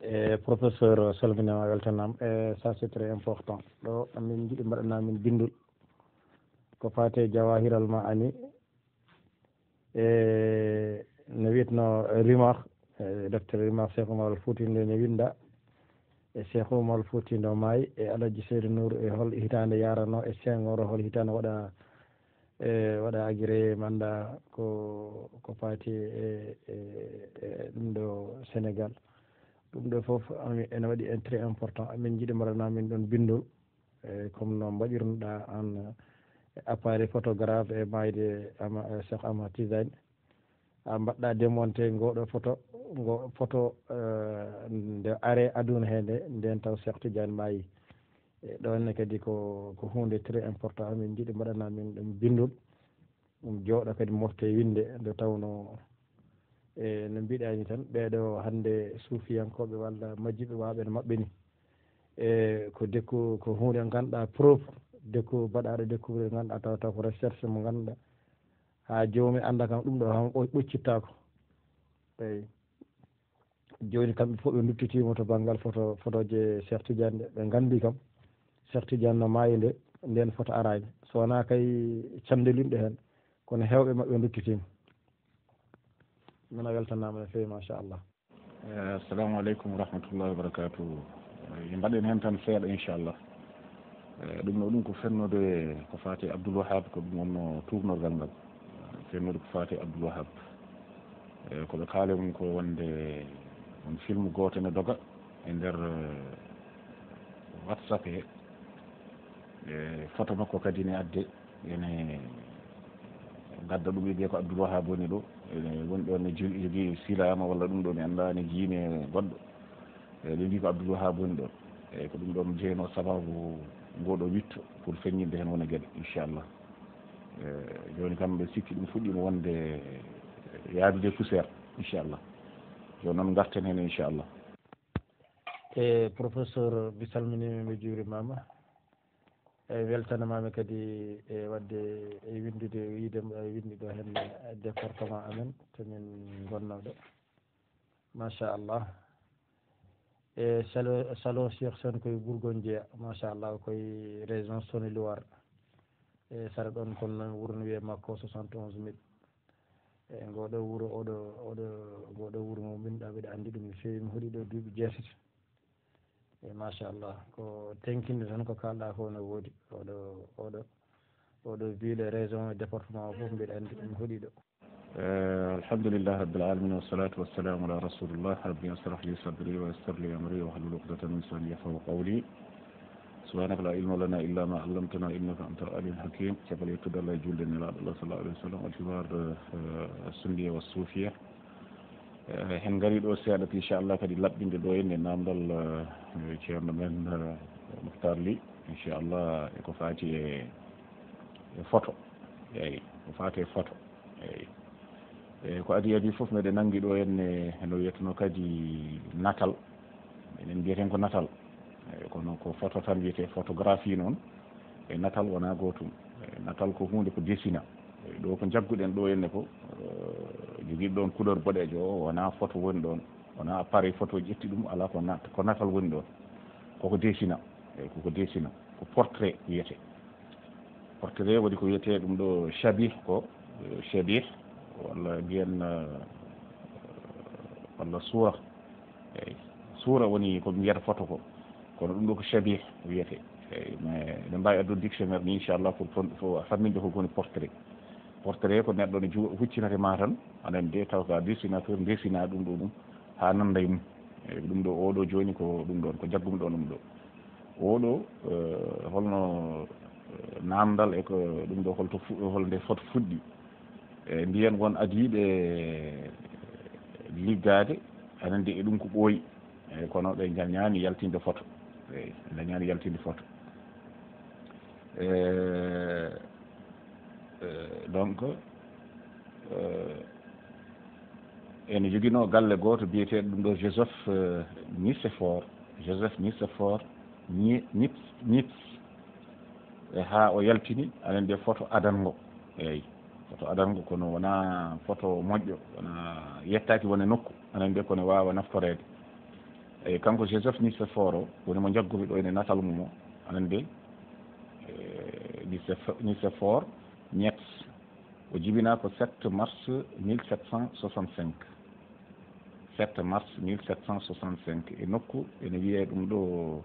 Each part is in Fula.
professeur salminama weltanama ça c'est très important ɗo amin jiiɗi mbaɗanamin bindol ko fate jawahiral ma ani no wiyetno rimar docteur rimar Cheikh Oumar Fouti nde ne winda Cheikh Oumar Fouti ndo maayi Alaji Seydou Nour hol hitande yarano Senghor hol hitande waɗa agré manda ko fati ɗum ɗo Sénégal ɗum ɗo foof ene waɗi très important amin jiiɗi mbaɗanamin ɗon bindol comme no mbaɗirnoɗa an appareil photographe e mayde Cheikh Ahmad Tidiane a mbaɗɗa démonté ngoɗo photo nde are aduna he nden taw Cheikh Tidiane maayi ɗonne kadi ko hunde très important amin jiiɗi mbaɗanamin ɗum bindol ɗum jooɗo kadi mofte winde nde tawno no mbiɗani tan ɓeeɗo hannde suufiyankoɓe walla majjiɓe waɓe no maɓɓe ni ko dekku ko hunde ganduɗa preuve dekku mbaɗaɗo découvrir ganduɗa taw ko recherche mo ganduɗa ha jomum anda kam ɗum ɗo han ɓoccittako eyyi joni kamɓe fof ɓe duttitima to banggal photo je Cheikh Tidiane ɓe gandi kam Cheikh Tidiane no maayi nden photo arani so wona kay candelinɗo hen kono hewɓe mabɓe duttitima min a weltanama no fewi machallah assalamu aleykum wa rahmatullahi wa barakatuh mbaɗen hen tan seeɗa inchallah ɗum ɗo ɗum ko fennude ko fati Abdoul Wahab ko ɗum wonno tubnorgal ngal fennude ko fati Abdoul Wahab koɓe kaali mum ko wonde on film goto ne doga e nder WhatsApp he photo makko kadi ne adde ene gadda ɗum wiide ko Abdoul Wahab woni ɗo woni ɗo ne jogui silama walla ɗum ɗo mi anda ne jiine goɗɗo ɓe mbi ko Abdoul Wahab woni ɗon eyyi ko ɗum ɗon jeeyno sababu ngoɗo witto pour feññinde hen wona gueɗe inchallah joni kam ɓe sikki ɗum fuɗɗima wonde yaadude poussiére inchallah joni noon garten hen inchallah professeur mi salminima mi juurimama weltanamami kadi wadde windude wiidema windi ɗo hen département amen tomin gonnoɗo machallah salon Cheikh Sane koye Bourgogne Jeeya machallah koye région Saône et Loire saɗa ɗon kono wuuro no wiye makko 71000 ngoɗo wuuro ngoɗo wuuro mo binɗa mbiɗa andi ɗum no fewi mi heeɗi ɗo duuɓi jeetati machallah ko tenkinde tan ko kalɗa ko no woodi oɗo ville région département o foof mbiɗa andi ɗum heeɗi ɗo alhamdulillah rabbil alamin wassalatu wassalamu ala rasulillah rabbi yasrah li sadri wa yassir li amri wahlul uqdatan min lisani yafqahu qawli subhanaka la ilma lana illa ma allamtana innaka antal alimul hakim caggal yettude Allah e julde nelaɗo Allah sallallahu alayhi wa sallam alhiwar sunniya wa suufiya hen gari ɗo seeɗa inchallah kadi laɓɓinde ɗo henne namdal ceerno men Mouhtar Ly inchallah eko fati e photo eyyi ko fati e photo eyyi ko adi foof meɗen nanggui ɗo henne no wiyeteno kadi natal enen mbiyeten ko natal kono ko photo tan wiyete photographie noon e natal wona gotum natal ko hunde ko dessina ɗo ko jagguɗen ɗo henne ko jogui ɗon couleur boɗejo o wona photo woni ɗon wona appareil photo ƴetti ɗum ala ko natal woni ɗon koko dessina eyyi koko dessina ko portrait wiyete portrait waɗi ko wiyete ɗum ɗo chabih walla mbiyen walla suura eyyi suura woni ko mbiyata photo ko kono ɗum ɗo ko chabih wiyete eyyi mais eɗen mbawi addude dictionnaire ni inchallah pour famminde ko woni portrait ko neɗɗo ne huccinate ma tan aɗa andi taw ka dessinateur dessina ɗum ɗo ɗum ha nanda e mum eyyi ɗum ɗo oɗo joni ko ɗum ɗon ko jaggum ɗo ɗum ɗo oɗo holno namdal e ko ɗum ɗo holnde photo fuɗɗi e mbiyen won adiɓe liggade aɗa andi e ɗum ko ɓooyi eyyi kono ɓe jañani yaltinde photo eyyi dañani yaltinde photo donc ene joguino galle goto biyeteɗo ɗum ɗo Joseph Nicéphore Nips e ha o yaltini aɗa andi photo adango eyyi photo adango kono wona photo moƴƴo wona yettaki wone nokku aɗa andi kono wawa naftorede e kanko Joseph Nicéphore o woni mo jagguɓe ɗo ene natal mum o anande Nicéphore Niets o jibina ko 7 mars 1765 7 mars 1765 e nokku ene wiye ɗum ɗo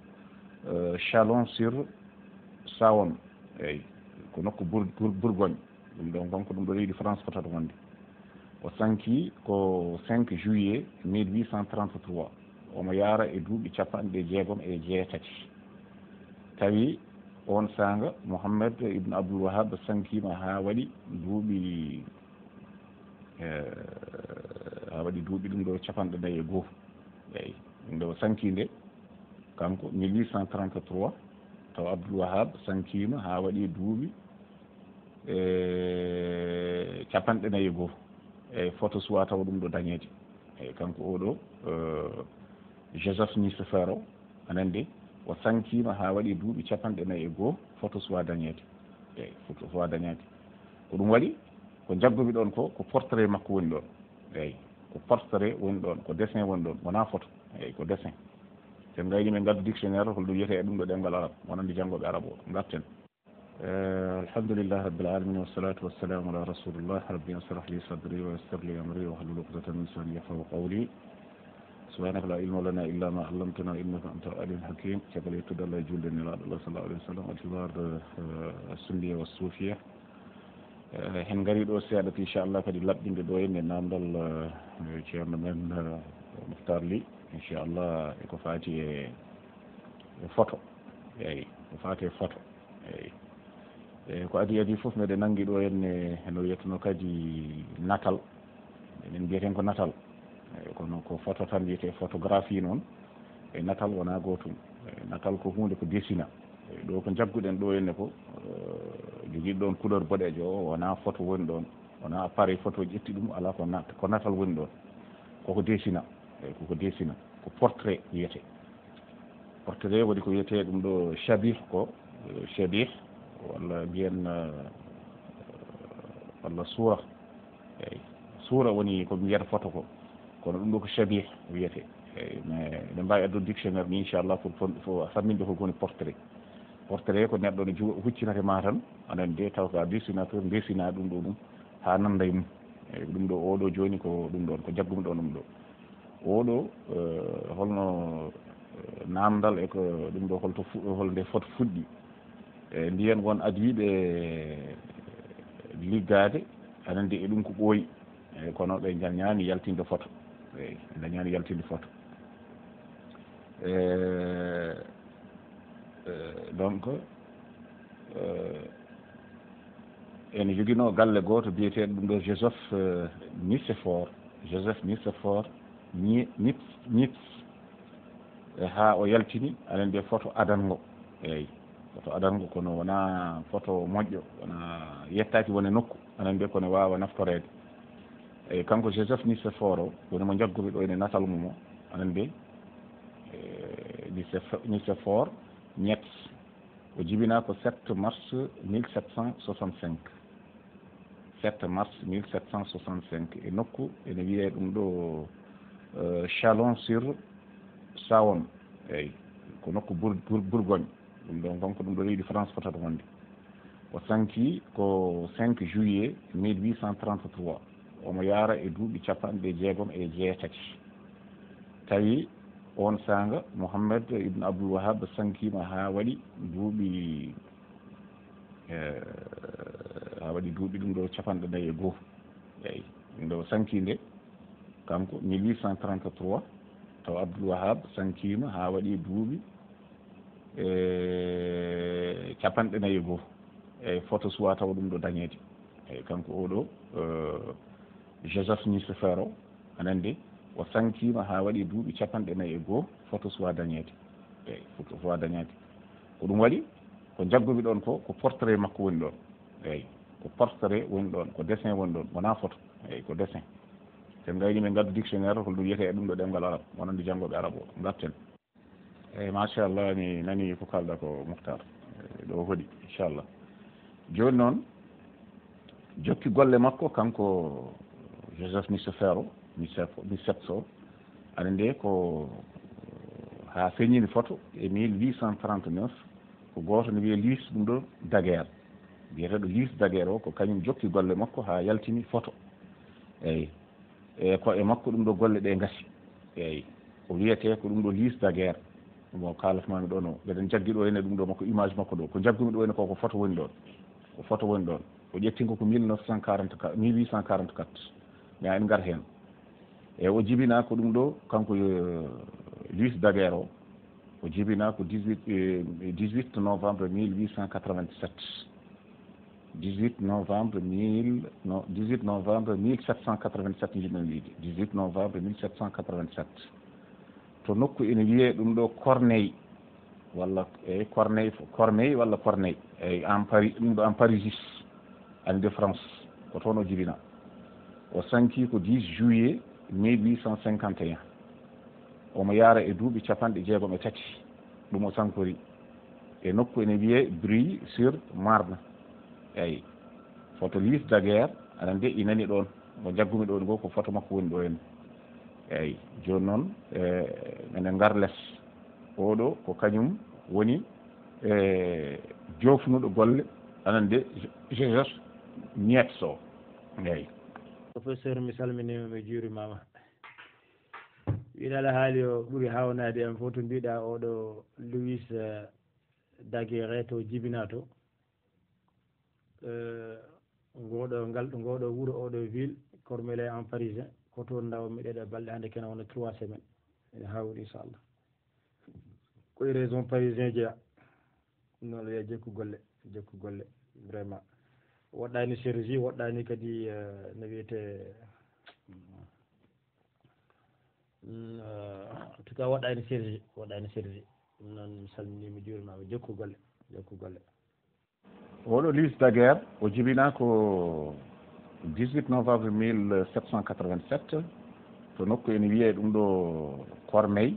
Chalon-sur-Saône eyyi ko nokku Bourgogne ɗum ɗon gonko ɗum ɗo leydi France fotata wonde o sanki ko 5 juillet 1833 omo yaara e duuɓi jeegom tawi on sanga Mouhamed ibn Abdoul Wahab sankima ha waɗi duuɓi ɗum ɗo 41 eyyi ɗum ɗo sankinde kanko 1833 taw Abdoul Wahab sankima ha waɗi duuɓi 41 eyyi photo suwa taw ɗum ɗo dañede eyyi kanko oɗo Joseph Nicéphore o anande o sankima ha waɗi duuɓi 41 photo suwa dañede eyyi photo suwa dañede ko ɗum waɗi ko jagguɓe ɗon ko portrait makko woni ɗon eyyi ko portrait woni ɗon ko dessin woni ɗon wona photo eyyi ko dessin sen gayni min gaddu dictionnaire holɗum wiyete e ɗum ɗo ɗemgal arab wonande janggoɓe arab o garten alhamdulillah rabbil alamin wassalatu wassalamu ala rasulillah rabbi israh li sadri wa yassir li amri wahlul uqdatan min lisani yafqahu qawli subhanaka la ilma lana illa ma 'allamtana innaka antal alimul hakim caggal yettude Allah e julde nelaɗo Allah sallallahu alaihi wasallam altibar sunniya wa sufiya hen gari ɗo seeɗa inchallah kadi laɓɓinde ɗo henne namdal ceerno men Mouhtar Ly inchallah eko fati e photo eyyi ko fati e photo eyyi ko adi foof meɗen nangi ɗo henne no wiyeteno kadi natal enen mbiyeten ko natal kono ko photo tan wiyete photographie noon e natal wona gotum natal ko hunde ko desina ɗo ko jagguɗen ɗo henne ko joguiɗo ɗon couleur boɗejo o wona photo woni ɗon wona appareil photo ƴetti ɗum ala ko natal woni ɗon koko desina eyyi koko desina ko portrait wiyete portrait waɗi ko wiyete ɗum ɗo chabih walla mbiyen walla suura eyyi suura woni ko mbiyata photo ko kono ɗum ɗo ko chabih wiyete eyyi mais eɗen mbawi addude dictionnaire ni inchallah pour famminde ko woni portrait ko neɗɗo ne huccinate ma tan aɗa de taw ka dessinateur desina ɗum ɗo ɗum ha nanda e mum eyyi ɗum ɗo oɗo joni ko ɗum ɗon ko jaggum ɗo ɗum ɗo oɗo holno namdal e ko ɗum ɗo holnde photo fuɗɗi ndiyen won adiɓe liggade aɗa e ɗum ko ɓooyi eyyi kono ɓe dañani yaltinde photo eyyi dañani yaltinde photo donc ene joguino galle goto biyeteɗo ɗum ɗo Joseph Nicéphore Niets ha o yaltini aɗa andi photo adango eyyi photo adango kono wona photo moƴƴo wona yettaki wone nokku aɗa andi kono wawa naftorede eyyi kanko Joseph Nicéphore o woni mo jagguɓe ɗo ene natal mum o aɗa andi Nicéphore Niets o jibina ko 7 mars 1765 7 mars 1765 e nokku ene wiye ɗum ɗo Chalon-sur-Saône eyyi ko nokku Bourgogne ɗum ɗon gonko ɗum ɗo leydi France fotata wonde o sanki ko 5 juillet 1833 omo yaara e duuɓi jeegom tawi on sanga Mouhamed ibn Abdoul Wahab sankima ha waɗi duuɓi ɗum ɗo 41 eyyi ɗum ɗo sankinde kanko 1833 taw Abdoul Wahab sankima ha waɗi duuɓi 41 eyyi photo suwa taw ɗum ɗo dañede eyyi kanko oɗo Joseph Nicéphore o anande o sankima ha waɗi duuɓi 41 photo suwa dañede eyyi photo suwa dañede ko ɗum waɗi ko jagguɓe ɗon ko portrait makko woni ɗon eyyi ko portrait woni ɗon ko dessin woni ɗon wona photo eyyi ko dessin sen gayni min gaddu dictionnaire holɗum wiyete e ɗum ɗo ɗemgal arab wonande janggoɓe arab o garten eyyi machallah mi nani ko kalɗa ko Mouhtar ɗo hoɗi inchallah joni noon jokki golle makko kanko Joseph Nicéphore o aɗa nde ko ha feññini photo e 1839 ko goto ne wiye Louis ɗum ɗo Daguerre biyeteɗo Louis Daguerre o ko kañum jokki golle makko ha yaltini photo eyyi e ko e makko ɗum ɗo golle ɗe gasi eyyi o wiyete ko ɗum ɗo Louis Daguerre mo kalatmami ɗo no mbeɗen jaggi ɗo ene ɗum ɗo makko image makko ɗo ko jaggumi ɗo ene koko photo woni ɗon ko photo woni ɗon o ƴettingo ko 1944 1844 mais en gar hen e o jibina ko ɗum ɗo kanko Louis Daguerre o jibina ko 18 novembre 1887 18 novembre 1787 jiɗen wiide 18 novembre 1787 to nokku ene wiye ɗum ɗo Corneille walla e Corneille walla Corneille eyyi en Paris ɗum ɗo en Parisis ande France ko toon o jibina o sanki ko 10 juillet 1851 omo yaara e duuɓi 63 ɗum o sankori e nokku ene wiye Brie-sur-Marne eyyi photo Louis Daguerre aɗa andi inani ɗon mo jaggumi ɗon go ko photo makko woni ɗo henna eyyi joni noon minen ngar less oɗo ko kañum woni jofnuɗo golle aɗa andi Georges Niepce o eyyi professeur mi salminima mi juurimama wiɗala haali o ɓuuri hawnade en fof to mbiɗa oɗo Louis Daguerre to jibina to ngoɗo wuuro oɗo ville Cormeillé en parisien ko toon dawmi ɗeɗe balɗe hannde kene wona 3 semaines ene hawri inchallah koye raison parisien jeeya noon wiya jokku golle vraiment woɗɗani chirurgie woɗɗani kadi no wiyete en tout cas woɗɗani chirurgie ɗum noon mi salmini mi juurimama jokku golle oɗo Louis Daguerre o jibina ko 18 novembre 1787 to nokku ene wiye ɗum ɗo Corneille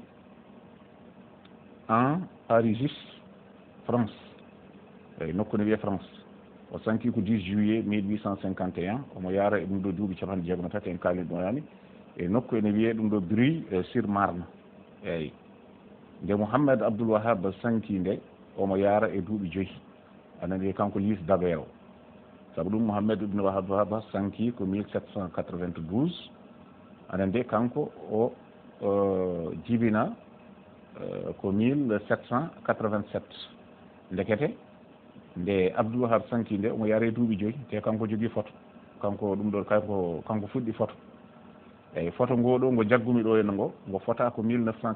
en Parisis France eyyi nokku ne wiye France o sanki ko 10 juillet 1851 omo yaara e ɗum ɗo duuɓi 63 en kalin ɗo yani e nokku ene wiye ɗum ɗo Brie-sur-Marne eyyi nde Mouhamed Abdoul Wahab sanki nde omo yaara e duuɓi 5 anani kanko Louis Daguerre o saabu ɗum Mouhamed ibn Wahab sanki ko 1792 anande kanko o jibina ko 1787 ndekete nde Abdoul Wahab sanki nde omo yaare duuɓi 5 te kanko jogui photo kanko ɗum ɗo kanko fuɗɗi photo eyyi photo ngoɗo ngo jaggumi ɗo henna ngo fota ko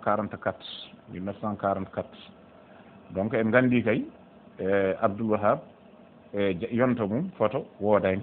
1944 donc en gandi kay Abdoul Wahab yonta mum photo wodani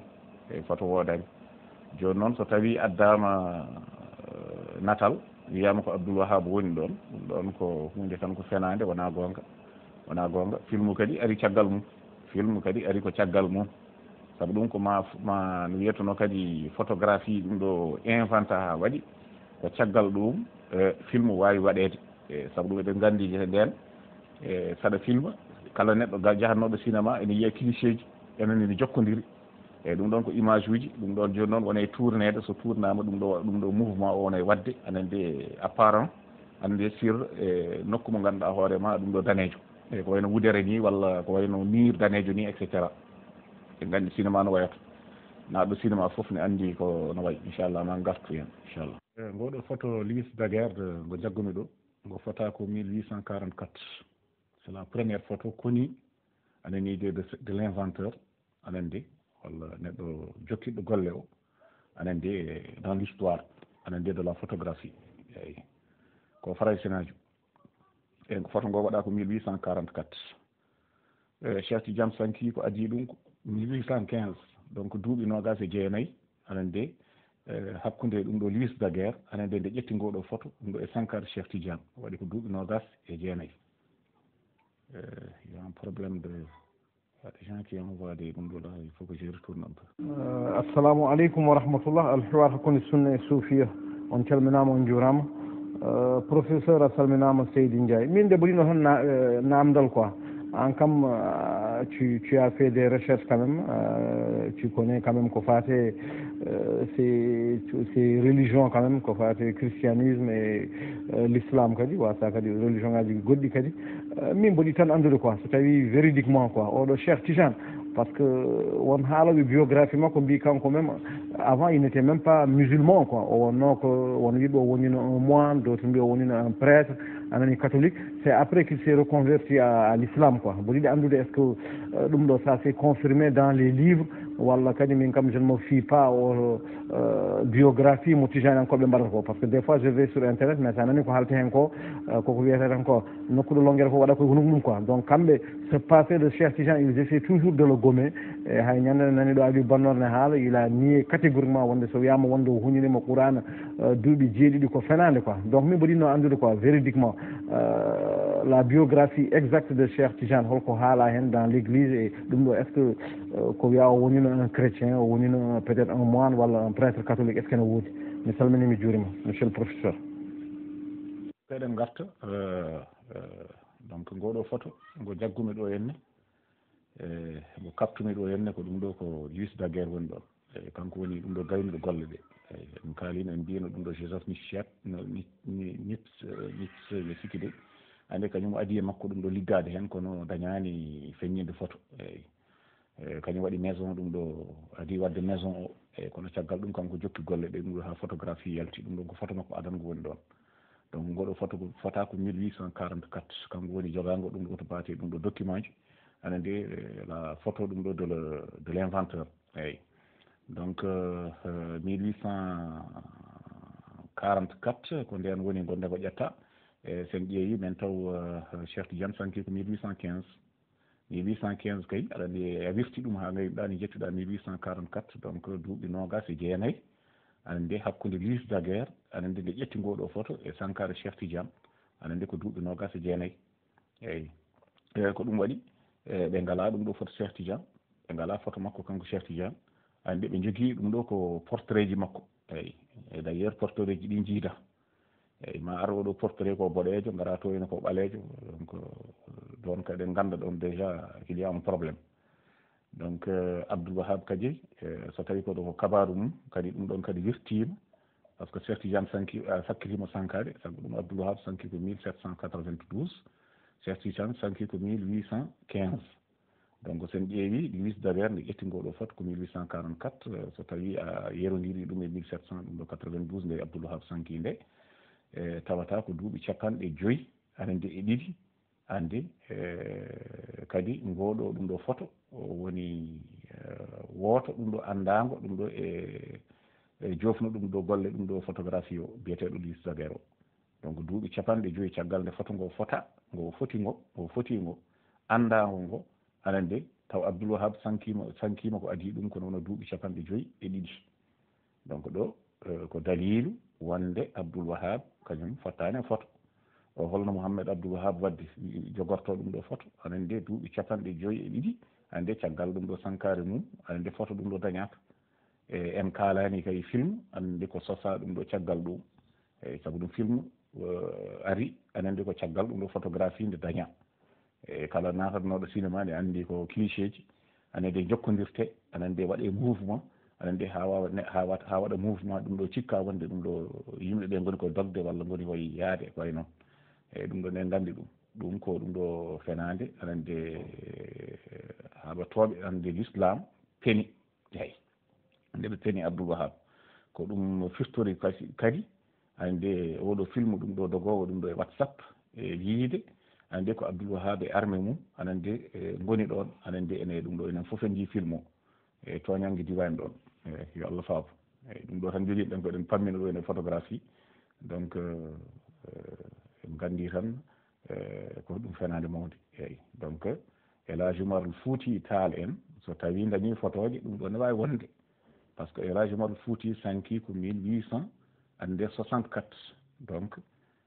joni noon so tawi addama natal wiyama ko Abdoul Wahab woni ɗon ɗum ɗon ko hunde tan ko fenade wona gonga film kadi ari caggal mum ko caggal mum saabu ɗum ko ma no wiyetono kadi photographie ɗum ɗo inventa ha waɗi ko caggal ɗum film wawi waɗede saabu ɗum eɗen gandi jete nden saɗa film kala neɗɗo jahannoɗo cinéma ene yiya cliché ji enen ene jokkodiri eyyi ɗum ɗon ko image uji ɗum ɗon joni noon wona e tournede so tournama ɗum ɗo mouvement o wona e wadde anande apparent ande sur nokku mo ganduɗa hoorema ɗum ɗo danejo eyyi ko wayno wudere ni walla ko wayno mur danejo ni et cetera en gandi cinéma no wayata naɗo cinéma foof ne andi ko no wayi inchallah ma gartu hen inchallah ngoɗo photo Louis Daguerre ngo jaggumi ɗo ngo fota ko 1844 c'est la première photo connue anani de l'inventeur anandi walla neɗɗo jokkiɗo golle o anandi dans l'histoire anandi de la photographie eyyi ko Français najo e photo ngo waɗa ko 1844 Cheikh Tidiane sanki ko addi ɗum ko 1815 donc duuɓi nogas e jeenayyi anande hakkude ɗum ɗo Louis Daguerre anande nde ƴetti ngoɗo photo ɗum ɗo e Sankara Cheikh Tidiane waɗi ko duuɓi nogas e jeenayyi il y a un problème de des gens qui envoient des ɗum ɗo là il faut que je retourne un peu assalamu aleykum wa rahmatullah alhiwar hakkude sunna e suufiya on calminama on juurama professeur a salminama Seydi Ndiaye min de ɓurino tan namdal quoi Ankam, tu as fait des recherches quand même, tu connais quand même Kofate, ces religions quand même, Kofate, christianisme et l'islam, kadi, ou ça, kadi, religion, kadi, goddi, kadi. Min bodi tan andude quoi, c'est-à-dire véridiquement quoi, oɗo Cheikh Tidiane, parce que on haalaɓe biographie makko mbi kanko même avant il n'était même pas musulman quoi, o wonno ko won wiɓe o wonino un moine, d'autres mbi o wonino un prêtre, anani catholique. C'est après qu'il s'est reconverti à l'islam quoi. Vous dites andude est-ce que ça s'est confirmé dans les livres, walla kadi min kam je ne me fie pas aux biographie mo Tijani enkoɓe mbaɗata ko, parce que des fois je vais sur internet mais sa nani ko haalte hen ko koko wiyete tan ko nokkuɗo longguere ko waɗa koye hunuk mum quoi. Donc kamɓe ce passé de Cheikh Tidiane ils essaient toujours de le gommer, e hay ñande nani ɗo abi bannor ne haala il a nié catégoriquement wonde so wiyama wonde o huñinima Qur'ana duuɓi jeeɗiɗi ko fenade quoi. Donc min mboɗinno andude quoi véridiquement la biographie exacte de Cheikh Tidiane holko haala hen dans l'église, et ɗum ɗo est ce que ko wiya o wonino un chrétien, o wonino peut-être un moine walla un prêtre catholique, est ce que ne woodi? Mi salmini mi juurima monsieur le professeur. Eɗen garta donc ngoɗo photo ngo jaggumi ɗo henne mo kaptumi ɗo henne ko ɗum ɗo ko Louis Daguerre woni ɗon, kanko woni ɗum ɗo gaynuɗo golle ɗe. En kaalino en mbiyano ɗum ɗo Joseph Nichat ɓe sikki de ande kañum adi e makko ɗum ɗo liggade hen kono dañani feññinde photo. Kañum waɗi maison ɗum ɗo adi wadde maison o, kono caggal ɗum kanko jokki golle ɗe ɗum ɗo ha photographie yalti, ɗum ɗon ko photo makko adango woni ɗon. Donc ngoɗo photo ko fota ko 1844 kanko woni jogango ɗum ɗo to baate ɗum ɗo document ji ana nde la photo ɗum ɗo de l'inventeur. Eyyi donc 1844 ko nden woni gonde ko ƴetta sen ƴeewi men taw Cheikh Tidiane sanki ko 1815 kay aɗa andi a wirti ɗum ha gayduɗa ni jettuɗa 1844 donc duuɓi nogas e jeenayyi aɗa andi hakkude Louis Daguerre aɗa andi nde ƴetti ngoɗo photo e Sankara Cheikh Tidiane aɗa andi ko duuɓi nogas e jeenayyi. Eyyi ko ɗum waɗi ɓe ngala ɗum ɗo photo Cheikh Tidiane, ɓe ngala photo makko kanko Cheikh Tidiane, andi ɓe jogui ɗum ɗo ko portrait ji makko. Eyyi e d' ailleurs portrait ji ɗi jiida, eyyi ma ar oɗo portrait ko boɗejo ngara to ene ko ɓalejo, donc ɗon kadi ganda ɗon déjà il y a un problème. Donc Abdoul Wahab kadi so tawi ko ɗo ko kabaru mum kadi ɗum ɗon kadi wirtima, par ce que Cheikh Tidiane sakkitima sankade, saabu ɗum Abdoul Wahab sanki ko 1792, Cheikh Tidiane sanki ko 1815. donc sen ƴeewi Louis Daguerre nde ƴetti ngoɗo photo ko 1844, so tawi a yerodiri ɗum e 1792 nde Abdoul Wahab sanki nde, tawata ko duuɓi capanɗe joyyi anande e ɗiɗi ande kadi ngoɗo ɗum ɗo photo woni woto ɗum ɗo andago ɗum ɗo e jofnu ɗum ɗo golle ɗum ɗo photographie o biyeteɗo Louis Daguerre o. donc duuɓi capanɗe joyyi caggal nde photo ngo fota ngo fotingo andago ngo anande taw Abdoul Wahab sankima ko adi ɗum kono wono duuɓi capanɗe joyyi e ɗiɗi. donc ɗo ko dalilu wonde Abdoul Wahab kañum fottani photo o holno Mouhamed Abdoul Wahab wadde jogorto ɗum ɗo photo anande duuɓi capanɗe joyyi e ɗiɗi ande caggal ɗum ɗo sankare mum anande photo ɗum ɗo dañaka en kalani kay film anande ko sosa ɗum ɗo caggal ɗum, eyyi saabu ɗum film ari anande ko caggal ɗum ɗo photographie nde daña, e kala natatnoɗo cinéma ne andi ko cliché ji anande jokkodirte anande waɗe mouvement anande ha waɗa mouvement ɗum ɗo cikka wonde ɗum ɗo yimɓeɓe goni ko dogde walla goni koye yaade koye noon, eyyi ɗum ɗo ne gandi ɗum ko ɗum ɗo fenade anande haɓatoɓe ande l'islam peeni, eyyi nde ɓe peeni Abdoul Wahab ko ɗum firtori kadi ande oɗo film ɗum ɗo dogowo ɗum ɗo e WhatsApp e yiide ande ko Abdoul Wahab e armé mum anande goni ɗon anande ene ɗum ɗo enen foof en jii film o e toñanggue diwan ɗon, yo Allah faabo. eyyi ɗum ɗo tan jogui ɗen ko eɗen pammina ɗo ene photographie, donc en gandi tan ko ɗum fenade mawde. eyyi donc El Hadji Oumar Fouti Tall en so tawi dañi photoje ɗum ɗo ne wawi wonde, par ce que El Hadji Oumar Fouti sanki ko 1864, donc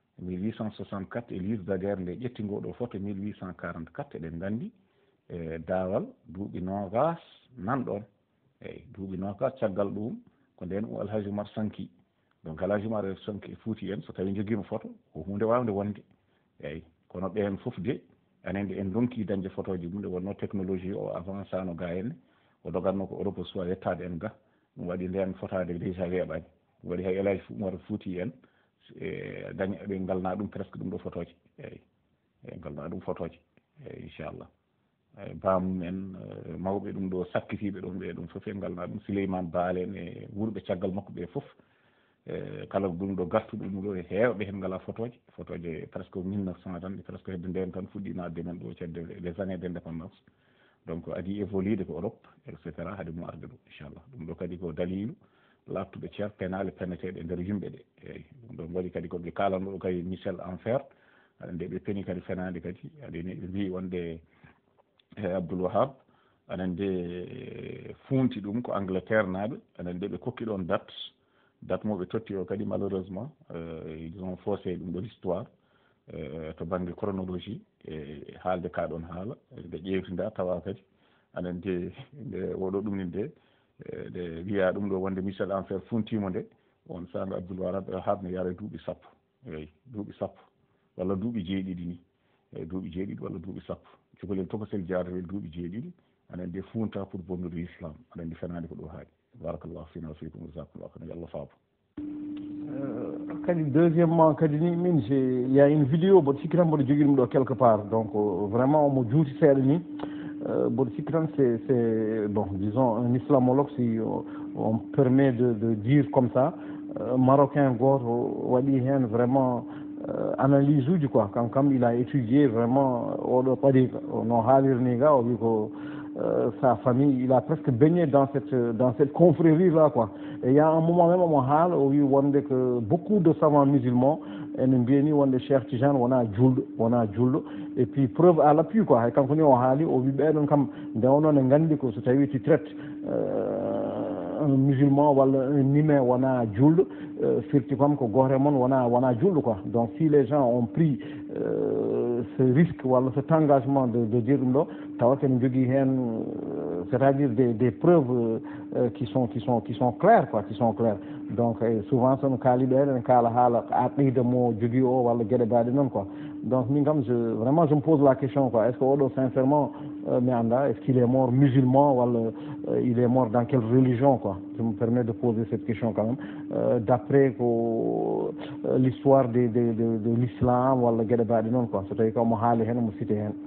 1864 e Louis Daguerre nde ƴetti ngoɗo photo 1844 eɗen gandi daawal duuɓi nogas nan ɗon, eyyi duuɓi nogas caggal ɗum ko nden El Hadji Oumar sanki. donc El Hadji Oumar sanki Fouti en so tawi joguima photo ko hunde wawde wonde, eyyi kono ɓen foof de anen en donki dañde photo ji ɗum nde wonno technologie o avancano ga henne o dogatno ko Europe soit yettade en ga ɗum waɗi nden fotade déjà weeɓani ɗum waɗi hay Elhaji Oumar Fouti en daña ɓe galna ɗum presque ɗum ɗo photoje eyyi galna ɗum photoje eyyi inchallah bamum en mawɓe ɗum ɗo sakkitiɓe ɗon ɓe ɗum foof e galna ɗum Souleymane Baal en e wurɓe caggal makko ɓe foof kala ɗum ɗo gartuɗo ɗum ɗo e heewɓe hen ngala photoje presque 1900 tan presque hedde nden tan fuɗɗino adde men ɗo cedde les années d' indépendance donc adi évolude ko Europe et cetera haade mum arde ɗo inchallah ɗum ɗo kadi ko dalilu lattuɓe ceer penale penneteɗe e nder yimɓe ɗe eyyi ɗum ɗon waɗi kadi koɓe kalanno ɗo kadi Michel Enfer aɗa nde ɓe peeni kadi fenade kadi aɗani ɓe mbi wonde Abdoul Wahab aɗa nde funti ɗum ko Angleterre naaɓe aɗa nde ɓe kokki ɗon date mo ɓe totti o kadi malheureusement ils ont faussé ɗum ɗo l'histoire to banggue chronologie e haalde ka ɗon haala nde ƴewtida tawa kadi aɗa nde oɗo ɗum ni nde nde wiya ɗum ɗo wonde Michel Enfer funtimo nde on saaga Abdoul Wahab ne yaara duuɓi sappo eyyi duuɓi sappo walla duuɓi jeeɗiɗi ni eyyi duuɓi jeeɗiɗi walla duuɓi sappo cukalel tokosel jaarata duuɓi jeeɗiɗi aɗa nde funta pour bonnude l'islam aɗa andi fenade ko ɗo haaɗi barakallahu fina fikum jazakumullahu khairan Allah faabo kadi deuxièmement kadi ni min il y a une vidéo mboɗo sikki tan mboɗo jogui ɗum ɗo quelque part donc vraiment omo juuti seeɗa ni mboɗo sikki tan c'est bon disons un islamologue si on permet de dire comme ça marocain goto waɗi hen vraiment analyse uji quoi kankam il a étudié vraiment oɗo tariqa no haalirni ga o wi ko sa famille il a presque baigné dans cette confrérie là quoi et il y a un moment même omo haala o wi wonde que beaucoup de savants musulmans ene mbiyani wonde Cheikh Tidiane wona julɗo et puis preuve à l'appui quoi hay kanko ni o haali o wi ɓeɗon kam nde wonno ne gandi ko so tawi tu traite un musulman walla un humain wona julɗo firti kam ko goto e moon wona julɗo quoi donc si les gens ont pris ce risque walla cet engagement de dire ɗum ɗo tawa kene jogui hen c'est-à-dire des preuves qui sont claires quoi qui sont claires donc souvent sono kaali ɓen ene kaala haala aqida mo jogui o walla gueɗe mbaɗe noon quoi donc min kam vraiment je me pose la question quoi est ce que oɗo sincèrement mi anda est ce qu'il est mort musulman walla il est mort dans quelle religion quoi je me permets de poser cette question quand même d'après ko l'histoire de l'islam walla gueɗe mbaɗe noon quoi so tawi ko omo haali hen omo cité hen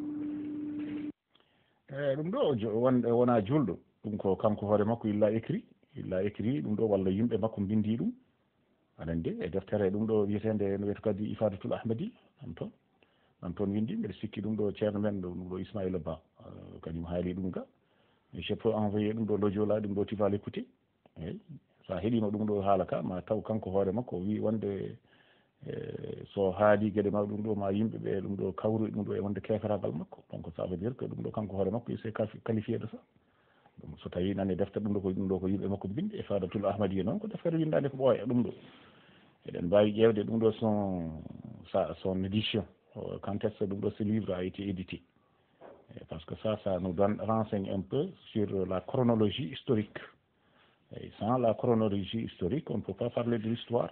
ɗum ɗo wona julɗo ɗum ko kanko hoore makko illa écrit ɗum ɗo walla yimɓe makko bindi ɗum aɗa andi e deftere ɗum ɗo wiyetende no wiyata kadi ifadatul ahmadi an toon windi mbiɗa sikki ɗum ɗo ceerno men ɗum ɗo Ismaïla Ba kañum haali ɗum ga je peux envoyer ɗum ɗo lojolaɗi ɗum ɗo tu vas l'écouter eyyi sa heeɗino ɗum ɗo haala ka ma taw kanko hoore makko o wi wonde so haali gueɗe ma ɗum ɗo ma yimɓeɓe ɗum ɗo kawru ɗum ɗo e wonde keferagal makko donc ça veut dire que ɗum ɗo kanko hoore makko il s'est qualifié de ça ɗum so tawi nani deftere ɗum ɗo ko yimɓe makko bindi e fadatul ahmadi noon ko deftere windade ko ɓooya ɗum ɗo eɗen mbawi ƴewde ɗum ɗo son édition quand est ce ɗum ɗo ce livre a été édité parce que ça nous renseigne un peu sur la chronologie historique et sans la chronologie historique on ne peut pas parler de l'histoire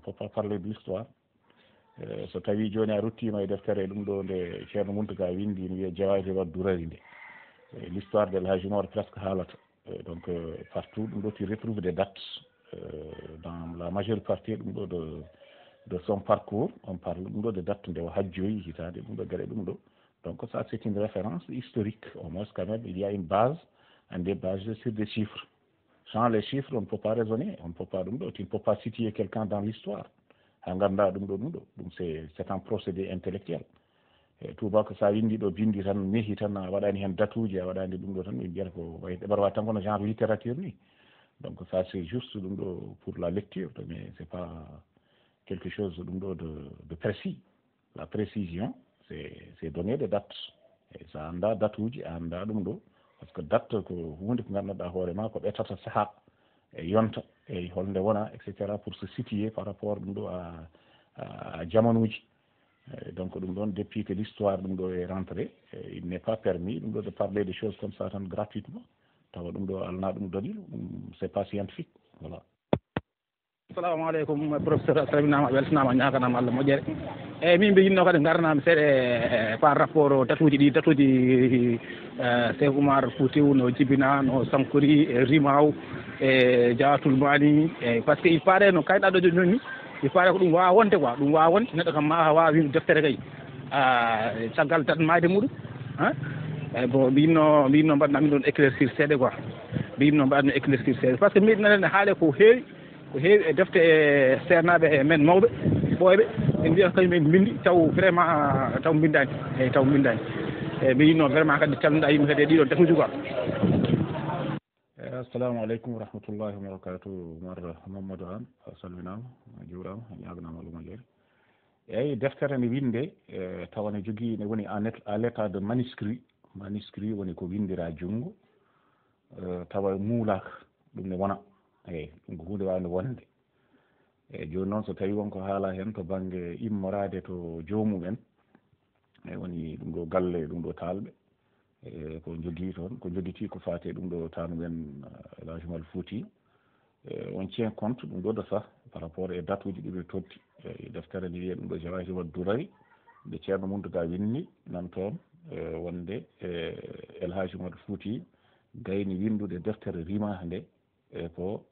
so tawi joni a ruttima e deftere ɗum ɗo nde ceerno Mountaga windi no wiye Jawahirul Durari nde l'histoire de l'Hajj Omar presque haalata donc partout ɗum ɗo tu retrouves des dates dans la majeure partie ɗum ɗo de son parcours on parle ɗum ɗo de date nde o hajjoyi hitande ɗum ɗo gueɗe ɗum ɗo donc ça c'est une référence historique au moins quand même il y a une base and des bases sur des chiffres sans les chiffres on ne peut pas raisonner on ne peut pas ɗum ɗo tu ne peux pas situer quelqu'un dans l'histoire ha ganda ɗum ɗo ɗum c'est un procédé intellectuel tubako sa windi ɗo bindi tan mehi tan a waɗani hen datuji a waɗani ɗum ɗo tan ɓe mbiyata ko way ɗeɓarwa tan kono genre littérature ni donc ça c'est juste ɗum ɗo pour la lecture mais c'est pas quelque chose ɗum ɗo de précis la précision c'est donner des dates et sa anda datuji a anda ɗum ɗo par ce que date ko hunde ko ganduɗa hoore ma ko ɓettata saaha e yonta e holnde wona et cetera pour se situer par rapport ɗum ɗo à jamanuji donc ɗum ɗon depuis que l'histoire ɗum ɗo est rentré il n'est pas permis ɗum ɗo de parler des choses comme ça tan gratuitement tawa ɗum ɗo alna ɗum dalil c'est pas scientifique voilà assalamu aleykum professeur a salminama a weltanama ñaganama Allah moƴƴere eyyi min mbi yinno kadi garnami seeɗa par rapport tatuji Cheikh Oumar Foutiyou no jibina no sankori e rimaw e diawatul mani par ce que il paraît no kayɗaɗo joni il paraît ko ɗum wawa wonde quoi ɗum wawa wonde neɗɗo kam ma wawa winde deftere kay caggal tatmayde muɗum eyyi bon mbi yinno mbaɗnami ɗon éclaircir seeɗa quoi mbi yinno mbaɗmi éclaircir seeɗa par ce que mbiɗo nanen haale ko heewi e defte e sernaɓe men mawɓe ɓooyɓe en mbiyata kañumen bindi taw vraiment taw bindani eyyi taw bindani eyyi mbi yinno vraiment kadi calminoɗa yimɓe kadi e ɗiɗon defuji quoi. assalamu aleykum wa rahmatullahi wa barakatuh. Oumar Mamadou Anne a salminama a juurama a ñaganama Allah moƴƴere. eyyi deftere nde winde tawa ne jogui ne woni à l'état de manuscrit woni ko windira junngo tawa muulaka ɗum ne wona eyyi ɗum ko hunde wawde wonde eyyi joni noon so tawi wonko haala hen to banggue immorade to jomumen e woni ɗum ɗo galle ɗum ɗo talɓe ko jogui toon ko joguiti ko fate ɗum ɗo tanumen El Hadji Oumar Fouti on tient compte ɗum ɗo de ça par rapport e date uji ɗiɓe toddi deftere nde wiye ɗum ɗo Jawahirul Duray nde ceerno Mountaga winni nan toon wonde El Hadji Oumar Fouti gayni windude deftere rima nde ko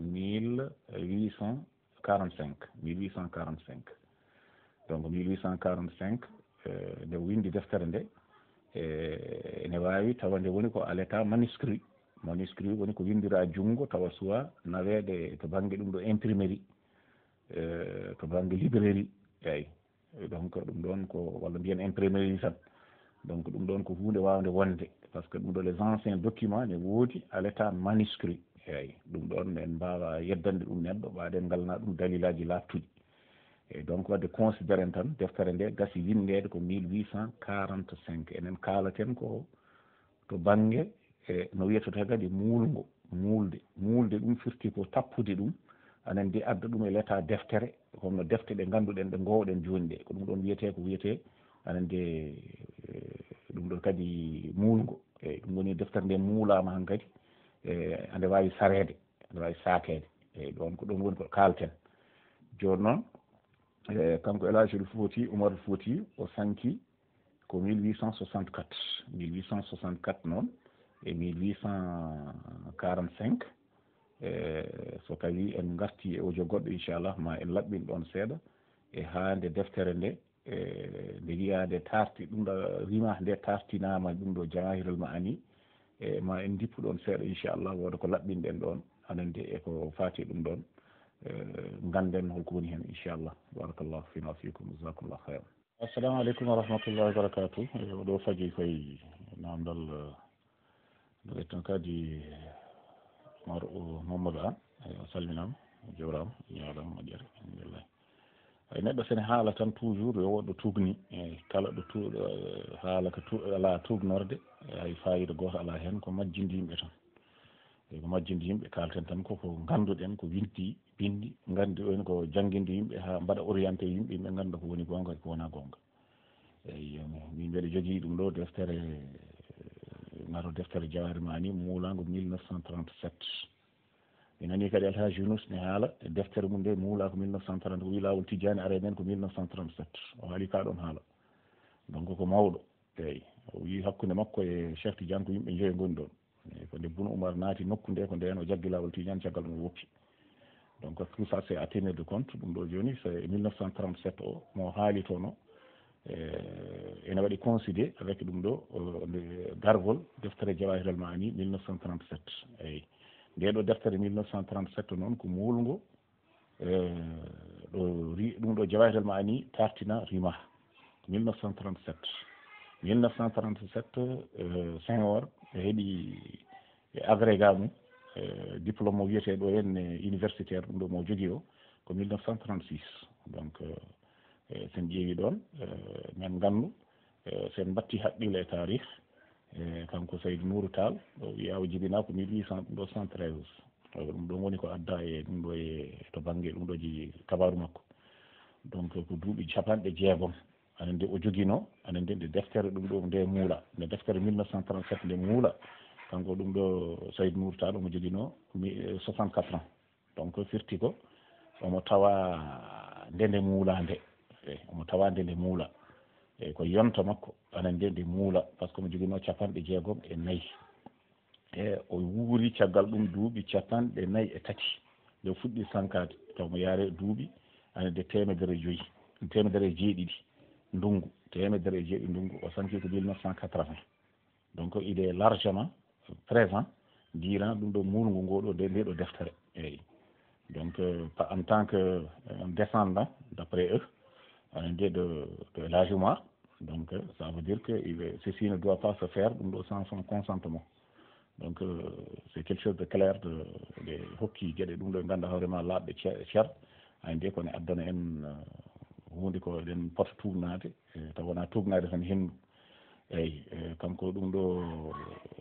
1845 donc 1845 nde windi deftere nde ene wawi tawa nde woni ko à l'état manuscrit woni ko windira junngo tawa suwa nawede to banggue ɗum ɗo imprimerie to banggue librairie eyyi donc ɗum ɗon ko walla mbiyen imprimerie tan donc ɗum ɗon ko hunde wawde wonde par ce que ɗum ɗo les anciens documents ne woodi à l'état manuscrit eyyi ɗum ɗon en mbawa yeddande ɗum neɗɗo ɓaɗen ngalna ɗum dalilaji lattuɗi eyyi donc wadde considéren tan deftere nde gasi windede ko 1845 enen kaalaten ko to banggue no wiyetata kadi mulde ɗum firti ko tappude ɗum anen ndi adda ɗum e l'état deftere homno defte ɗe ganduɗen ɗe gowɗen joni ɗe ko ɗum ɗon ko wiyete anen nde ɗum ɗo kadi mulgo eyyi ɗum woni deftere nde muulama han kadi ande wawi sarede ande wawi sakede eyyi ɗon ko ɗon woni ko kalten joni noon kanko El Hadji Oumar Fouti o sanki ko 1864 noon e 1845 so tawi en garti e audio goɗɗo inchallah ma en laɓɓin ɗon seeɗa e hande deftere nde nde wiyade tarti ɗum ɗo rima nde tartinama ɗum ɗo Jawahirul Ma'ani ma en dippu ɗon seeɗa inchallah wooda ko laɓɓinɗen ɗon anande eko fati ɗum ɗon ganden holko woni hen inchallah barakallahu fina wa fikum jazakumullah khairan. Assalamu aleykum wa rahmatullahi wa barakatuh. Oɗo faji koye namdal nde wetten kadi Oumar Mamadou Anne o salminama o jawrama ñaɗama moƴƴere alhamdulillah. Neɗɗo sene haala tan toujours yo woɗɗo tugni kala ɗo haala ko ala tugnorde hay fayida goto ala hen ko majjinde yimɓe tan ko majjinde yimɓe kalten tan koko ganduɗen ko bindi gandi on ko jangguinde yimɓe ha mbaɗa orienté yimɓe ganda ko woni gonga ko wona gonga eyyi min mbiɗa jogui ɗum ɗo deftere ngaro deftere Jawahirul Ma'ani muulago 1937 mi nani kadi El Hadji Yunus ne haala deftere mum nde muula ko 1930 wi lawol Tidiane are men ko 1937 o haali ka ɗon haala donc ko mawɗo eyyi o wi hakkude makko e Cheikh Tidiane ko yimɓe joyi goni ɗon ko nde Boun Oumar naati nokku nde ko nden o jaggi lawol Tidiane caggal ɗum woppi donc tout ça c'est à tenir de compte ɗum ɗo joni c'est 1937 o mo haali toon o ene waɗi considé avec ɗum ɗo gargol deftere Jawahirul Ma'ani 1937 eyyi nde ɗo deftere 1937 noon ko muulgo ɗum ɗo Jawahirul Ma'ani tartina rima 1937 Senghor heeɓi agrégat mum diplôme mo wiyeteɗo henne universitaire ɗum ɗo mo jogui o ko 1936 donc sen ƴeewi ɗon men gandu sen batti haqqille e tarih kanko Seydou Nourou Tall o wiya o jibina ko 1873 ɗum ɗon woni ko adda e ɗum ɗo e to banggue ɗum ɗo ji kabaru makko donc ko duuɓi capanɗe jeegom anen nde o joguino anen nde deftere ɗum ɗo nde muula nde deftere 1937 nde muula kanko ɗum ɗo Seydou Nourou Tall omo joguino 64 ans donc firti ko omo tawa ndende muulande omo tawa ndende muula ko yonta makko anan ndende muula par ce que mo joguino 64 o wuuri caggal ɗum duuɓi 43 nde fuɗɗi sankade taw mo yaare duuɓi anande 1,5 ndungu 1,5 ndungu o sanki ko 1980 donc il est largement présent diran ɗum ɗo mulngu ngoɗo nde ɗo deftere eyyi donc en tant que descendant d'après eux de l'âge Oumar donc ça veut dire que ceci ne doit pas se faire ɗum ɗo sans son consentement donc c'est quelque chose de clair de hokki gueɗe ɗum ɗo ganda hoorema laaɓɓe ceer ande kone addana en hunde ko eɗen pota tubnade taw wona tubnade tan hendu eyyi kanko ɗum ɗo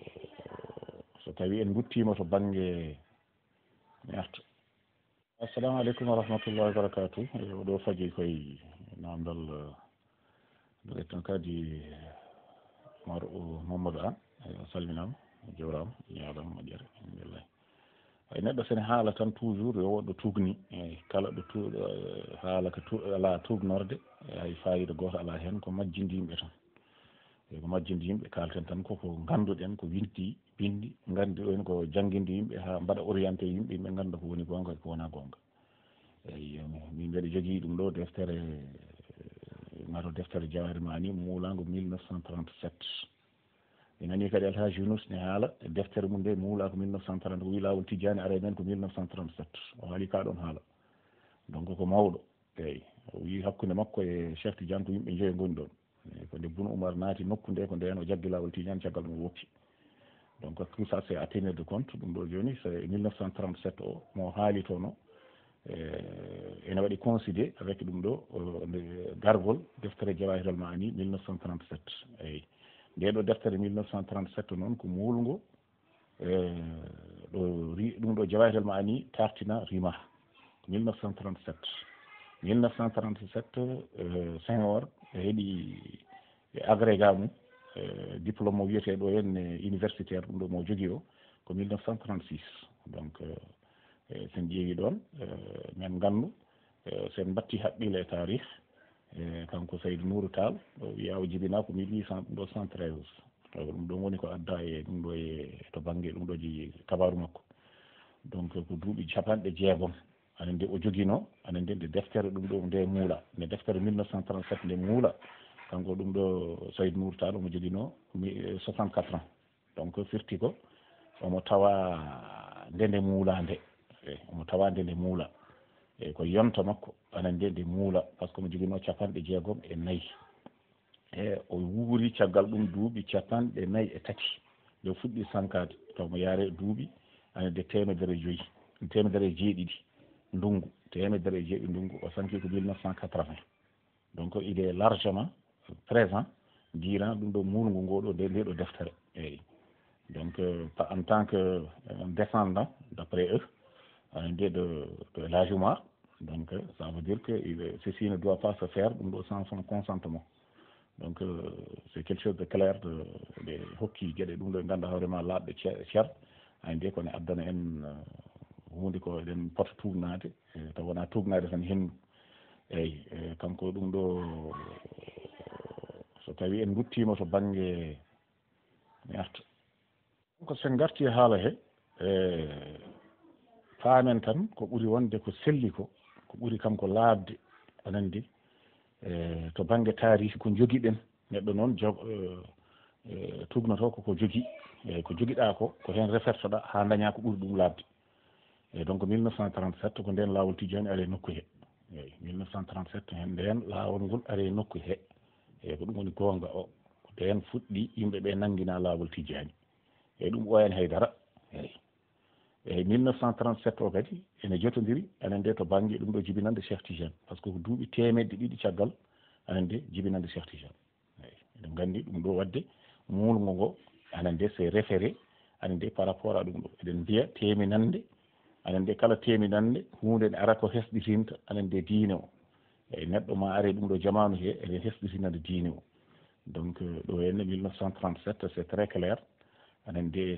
so tawi en guttima to banggue mi arta assalamu aleykum wa rahmatullahi wa barakatuh oɗo faji koye namdal ɗon kadi Oumar Mamadou An o salminama jewrama ñaadama moƴƴere alhamdulillah ay neɗɗo sene haala tan toujours yo woɗɗo tugni eyyi kala ɗo haala ko ala tugnorde hay fayida goto ala hen ko majjinde yimɓe tan ko majjinde yimɓe kalten tan koko ganduɗen ko bindi gandi ɗon ko jangguinde yimɓe ha mbaɗa orienté yimɓe ganda ko woni gonga ko wona gonga eyyi min mbeɗa jogui ɗum ɗo deftere ngato deftere Jawahir Mani muulago 1937 mi nani kadi Alhaji Yunus ne haala deftere mum nde muula ko 1930 ko wi lawol Tidiane ara men ko 1937 o haali ka ɗon haala donc ko mawɗo eyyi o wi hakkude makko e Cheikh Tidiane ko yimɓe joyi goni ɗon ko nde Boun Oumar naati nokku nde ko nden o jaggi lawol Tidiane caggal ɗum woppi donc tout ça c'est à tenir de compte ɗum ɗo joni c'est 1937 o mo haali to no ene waɗi considé avec ɗum ɗo gargol deftere Jawahirul Ma'ani 1937 eyyi nde ɗo deftere 1937 noon ko muulgo ɗum ɗo Jawahirul Ma'ani tartina rima 1937 Senghor heeɗi agrégat mum diplôme mo wiyeteɗo hen universitaire ɗum ɗo mo jogui o ko 1936 donc sen ƴeewi ɗon men gandu sen batti haqqille e tarih kanko Seydou Nourou Tall o wiya o jibina ko 1873 taw ɗum ɗon woni ko adda e ɗum ɗo to banggue ɗum ɗo ji kabaru makko donc ko duuɓi 60 anen nde o joguino anen nde deftere ɗum ɗo nde muula nde deftere 1937 nde muula kanko ɗum ɗo Seydou Nourou Tall omo joguino 64 ans donc firti ko omo tawa ndende muulande omo tawa ndende muula e ko yonta makko anen nde muula par ce que mo joguino 64 o wuuri caggal ɗum duuɓi 43 nde fuɗɗi sankade taw mo yaare duuɓi anede 1,5 ndungu 1,5 ndungu o sanki ko 1980 donc il est largement présent diran ɗum ɗo mulngu ngoɗo nde ɗo deftere eyyi donc en tant que descendant d'après eux de l'âge Oumar donc ça veut dire que ceci ne doit pas se faire ɗum ɗo sans son consentement donc c'est quelque chose de clair de hokki gueɗe ɗum ɗo ganda hoorema laaɓɓe ceer ande kone addana en hunde ko eɗen pota tubnade taw wona tubnade tan hendu eyyi kanko ɗum ɗo so tawi en guttima to banggue mi arta ko sen garti haala he paamen tan ko ɓuuri wonde ko selli ko ɓuuri kam ko laabde anandi to banggue tarihi ko joguiɗen neɗɗo noon tugnoto koko jogui eyyi ko joguiɗa ko hen refertoɗa ha daña ko ɓuuri ɗum labde et donc 1937 ko nden lawol Tidiane ari nokku he eyyi 1937 hen nden lawol ngol ari nokku he eyyi ko ɗum woni gonga o ko nden fuɗɗi yimɓeɓe nanguina lawol Tidiane eyyi ɗum ɓooyani haydara eyyi 1937 o kadi ene jotodiri anen nde to banggue ɗum ɗo jibinande Cheikh Tidiane par ce que ko duuɓi 200 caggal anen nde jibinande Cheikh Tidiane eyyi eɗen gandi ɗum ɗo wadde mulgo ngo anen nde c'est référé anen nde par rapport à ɗum ɗo eɗen mbiya teminande anen nde kala teminande hunde ne ara ko hesɗitinta anen nde diine o eyyi neɗɗo ma ari ɗum ɗo jamanu he eɗen hesɗitinande diine o donc ɗo henne 1937 c'est très clair anen nde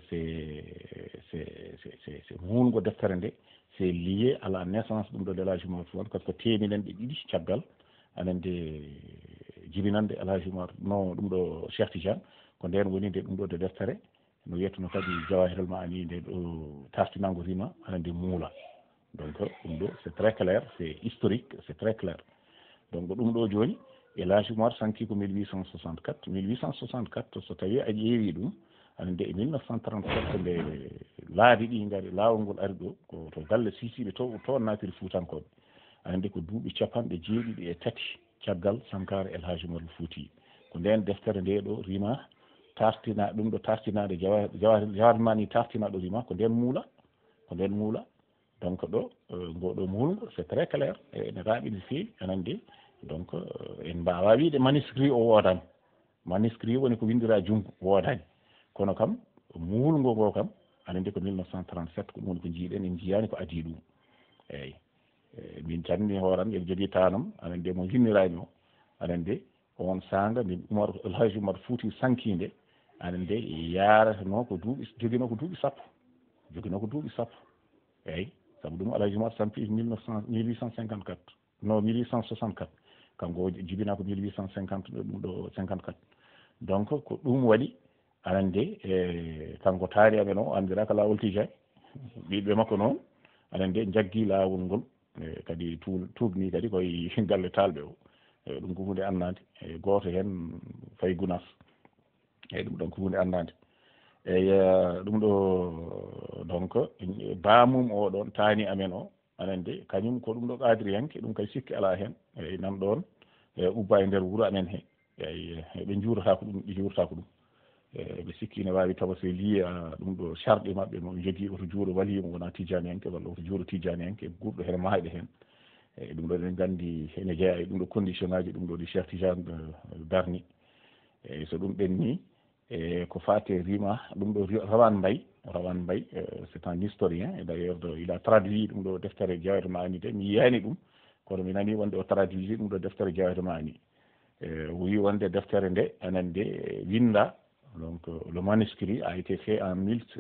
c'est mulgo deftere nde c'est lié à la naissance ɗum ɗo de Elhaji Oumar Foutiyou par ce que teminen ɗe ɗiɗi caggal anen nde jibinande Elhaji Oumar non ɗum ɗo Cheikh Tidiane ko nden woni nde ɗum ɗo de deftere no wiyettuno kadi Jawahirul Ma'ani nde ɗo tartinango rima anen nde muula donc ɗum ɗo c'est très clair c'est historique c'est très clair donc ɗum ɗo joni Elhaji Oumar sanki ko 1864 so tawi a ƴeewi ɗum anen nde e 1937 nde laabi ɗi ngari laawol ngol ari ɗo ko to galle sisiɓe to natiri Fuutankoɓe anen nde ko duuɓi 73 caggal Sankara Elhaji Oumar Foutiyou ko nden deftere nde ɗo rima tartina ɗum ɗo tartinade Jawahirul Ma'ani tartinaɗo rima ko nden muula donc ɗo ngoɗo mulgo c'est très clair ene raaɓi no feewi anen nde donc en mbawa wiide manuscrit o woodani manuscrit woni ko windira jungo woodani kono kam mulgo ngo kam anen nde ko 1937 ko ɗum woni ko jiiɗen en jiyani ko adi ɗum eyyi min tanni hooram eɓe jogui tanam anen nde mo jinnirani o anen nde on sanga min Elhaji Oumar Foutiyou sankinde anen nde yaratano ko duuɓi joguino ko duuɓi sappo eyyi saabu ɗum Elhaji Oumar sampi 1854 non 1864 kanko jibina ko 1850 ɗum ɗo 54 donc ko ɗum waɗi anen nde kanko taari amen o andira ko lawol Tijani ɓiɓɓe makko noon anen nde jaggui lawol ngol kadi tuubni kadi koye galle talɓe o ɗum ko hunde annade goto hen fayi Gounas eyyi ɗum ɗon ko hunde annade eyyi ɗum ɗo donc bamum o ɗon taani amen o anen nde kañum ko ɗum ɗo qadiriyanke ɗum kay sikki ala hen eyyi nan ɗon ubba e nder wuuro amen he eyyi ɓe juuratako ɗum ɓe sikki ne wawi tawa so lié ɗum ɗo charɗi mabɓe mo jogui oto juuro walimo wona tijaniyanke walla oto juuro tijaniyanke gurɗo hen mayɗo hen eyyi ɗum ɗo eɗen gandi ene jeeya e ɗum ɗo condition ngaji ɗum ɗo ɗi Cheikh Tidiane darni eyyi so ɗum ɓenni ko fate rima ɗum ɗo Rawane Mbaye c'est un historien et d'ailleurs il a traduit ɗum ɗo deftere Jawahirul Ma'ani de mi yiyani ɗum kono mi nani wonde o traduit ɗum ɗo deftere Jawahirul Ma'ani o wi wonde deftere nde anen nde winda donc le manuscrit a été fait en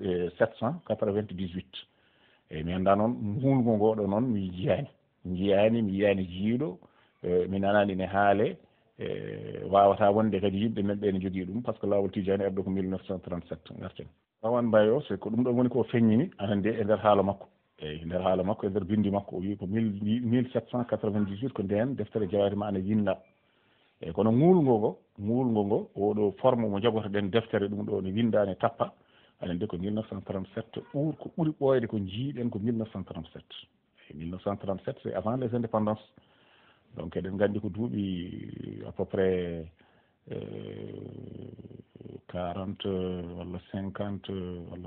1798 eyyi mi anda noon mulgo ngoɗo noon mi yiyani jiiɗo mi nanani ne haale wawata wonde kadi yimɓe men ɓe ne jogui ɗum par ce que lawol Tijani ardo ko 1937 garten Rawane Mbaye o c'est ko ɗum ɗo woni ko feññini anen nde e nder haala makko eyyi nder haala makko e nder bindi makko o wi ko 1798 ko nden deftere Jawahirul Ma'ani yinna eyyi kono mulgo ngo oɗo forme mo jogotoɗen deftere ɗum ɗo ne windani tappa anen nde ko 1937 ko ɓuuri ɓooyde ko jiiɗen ko 1937 eyyi 1937 c'est avant les indépendances donc eɗen gandi ko duuɓi à peu près 40 walla 50 walla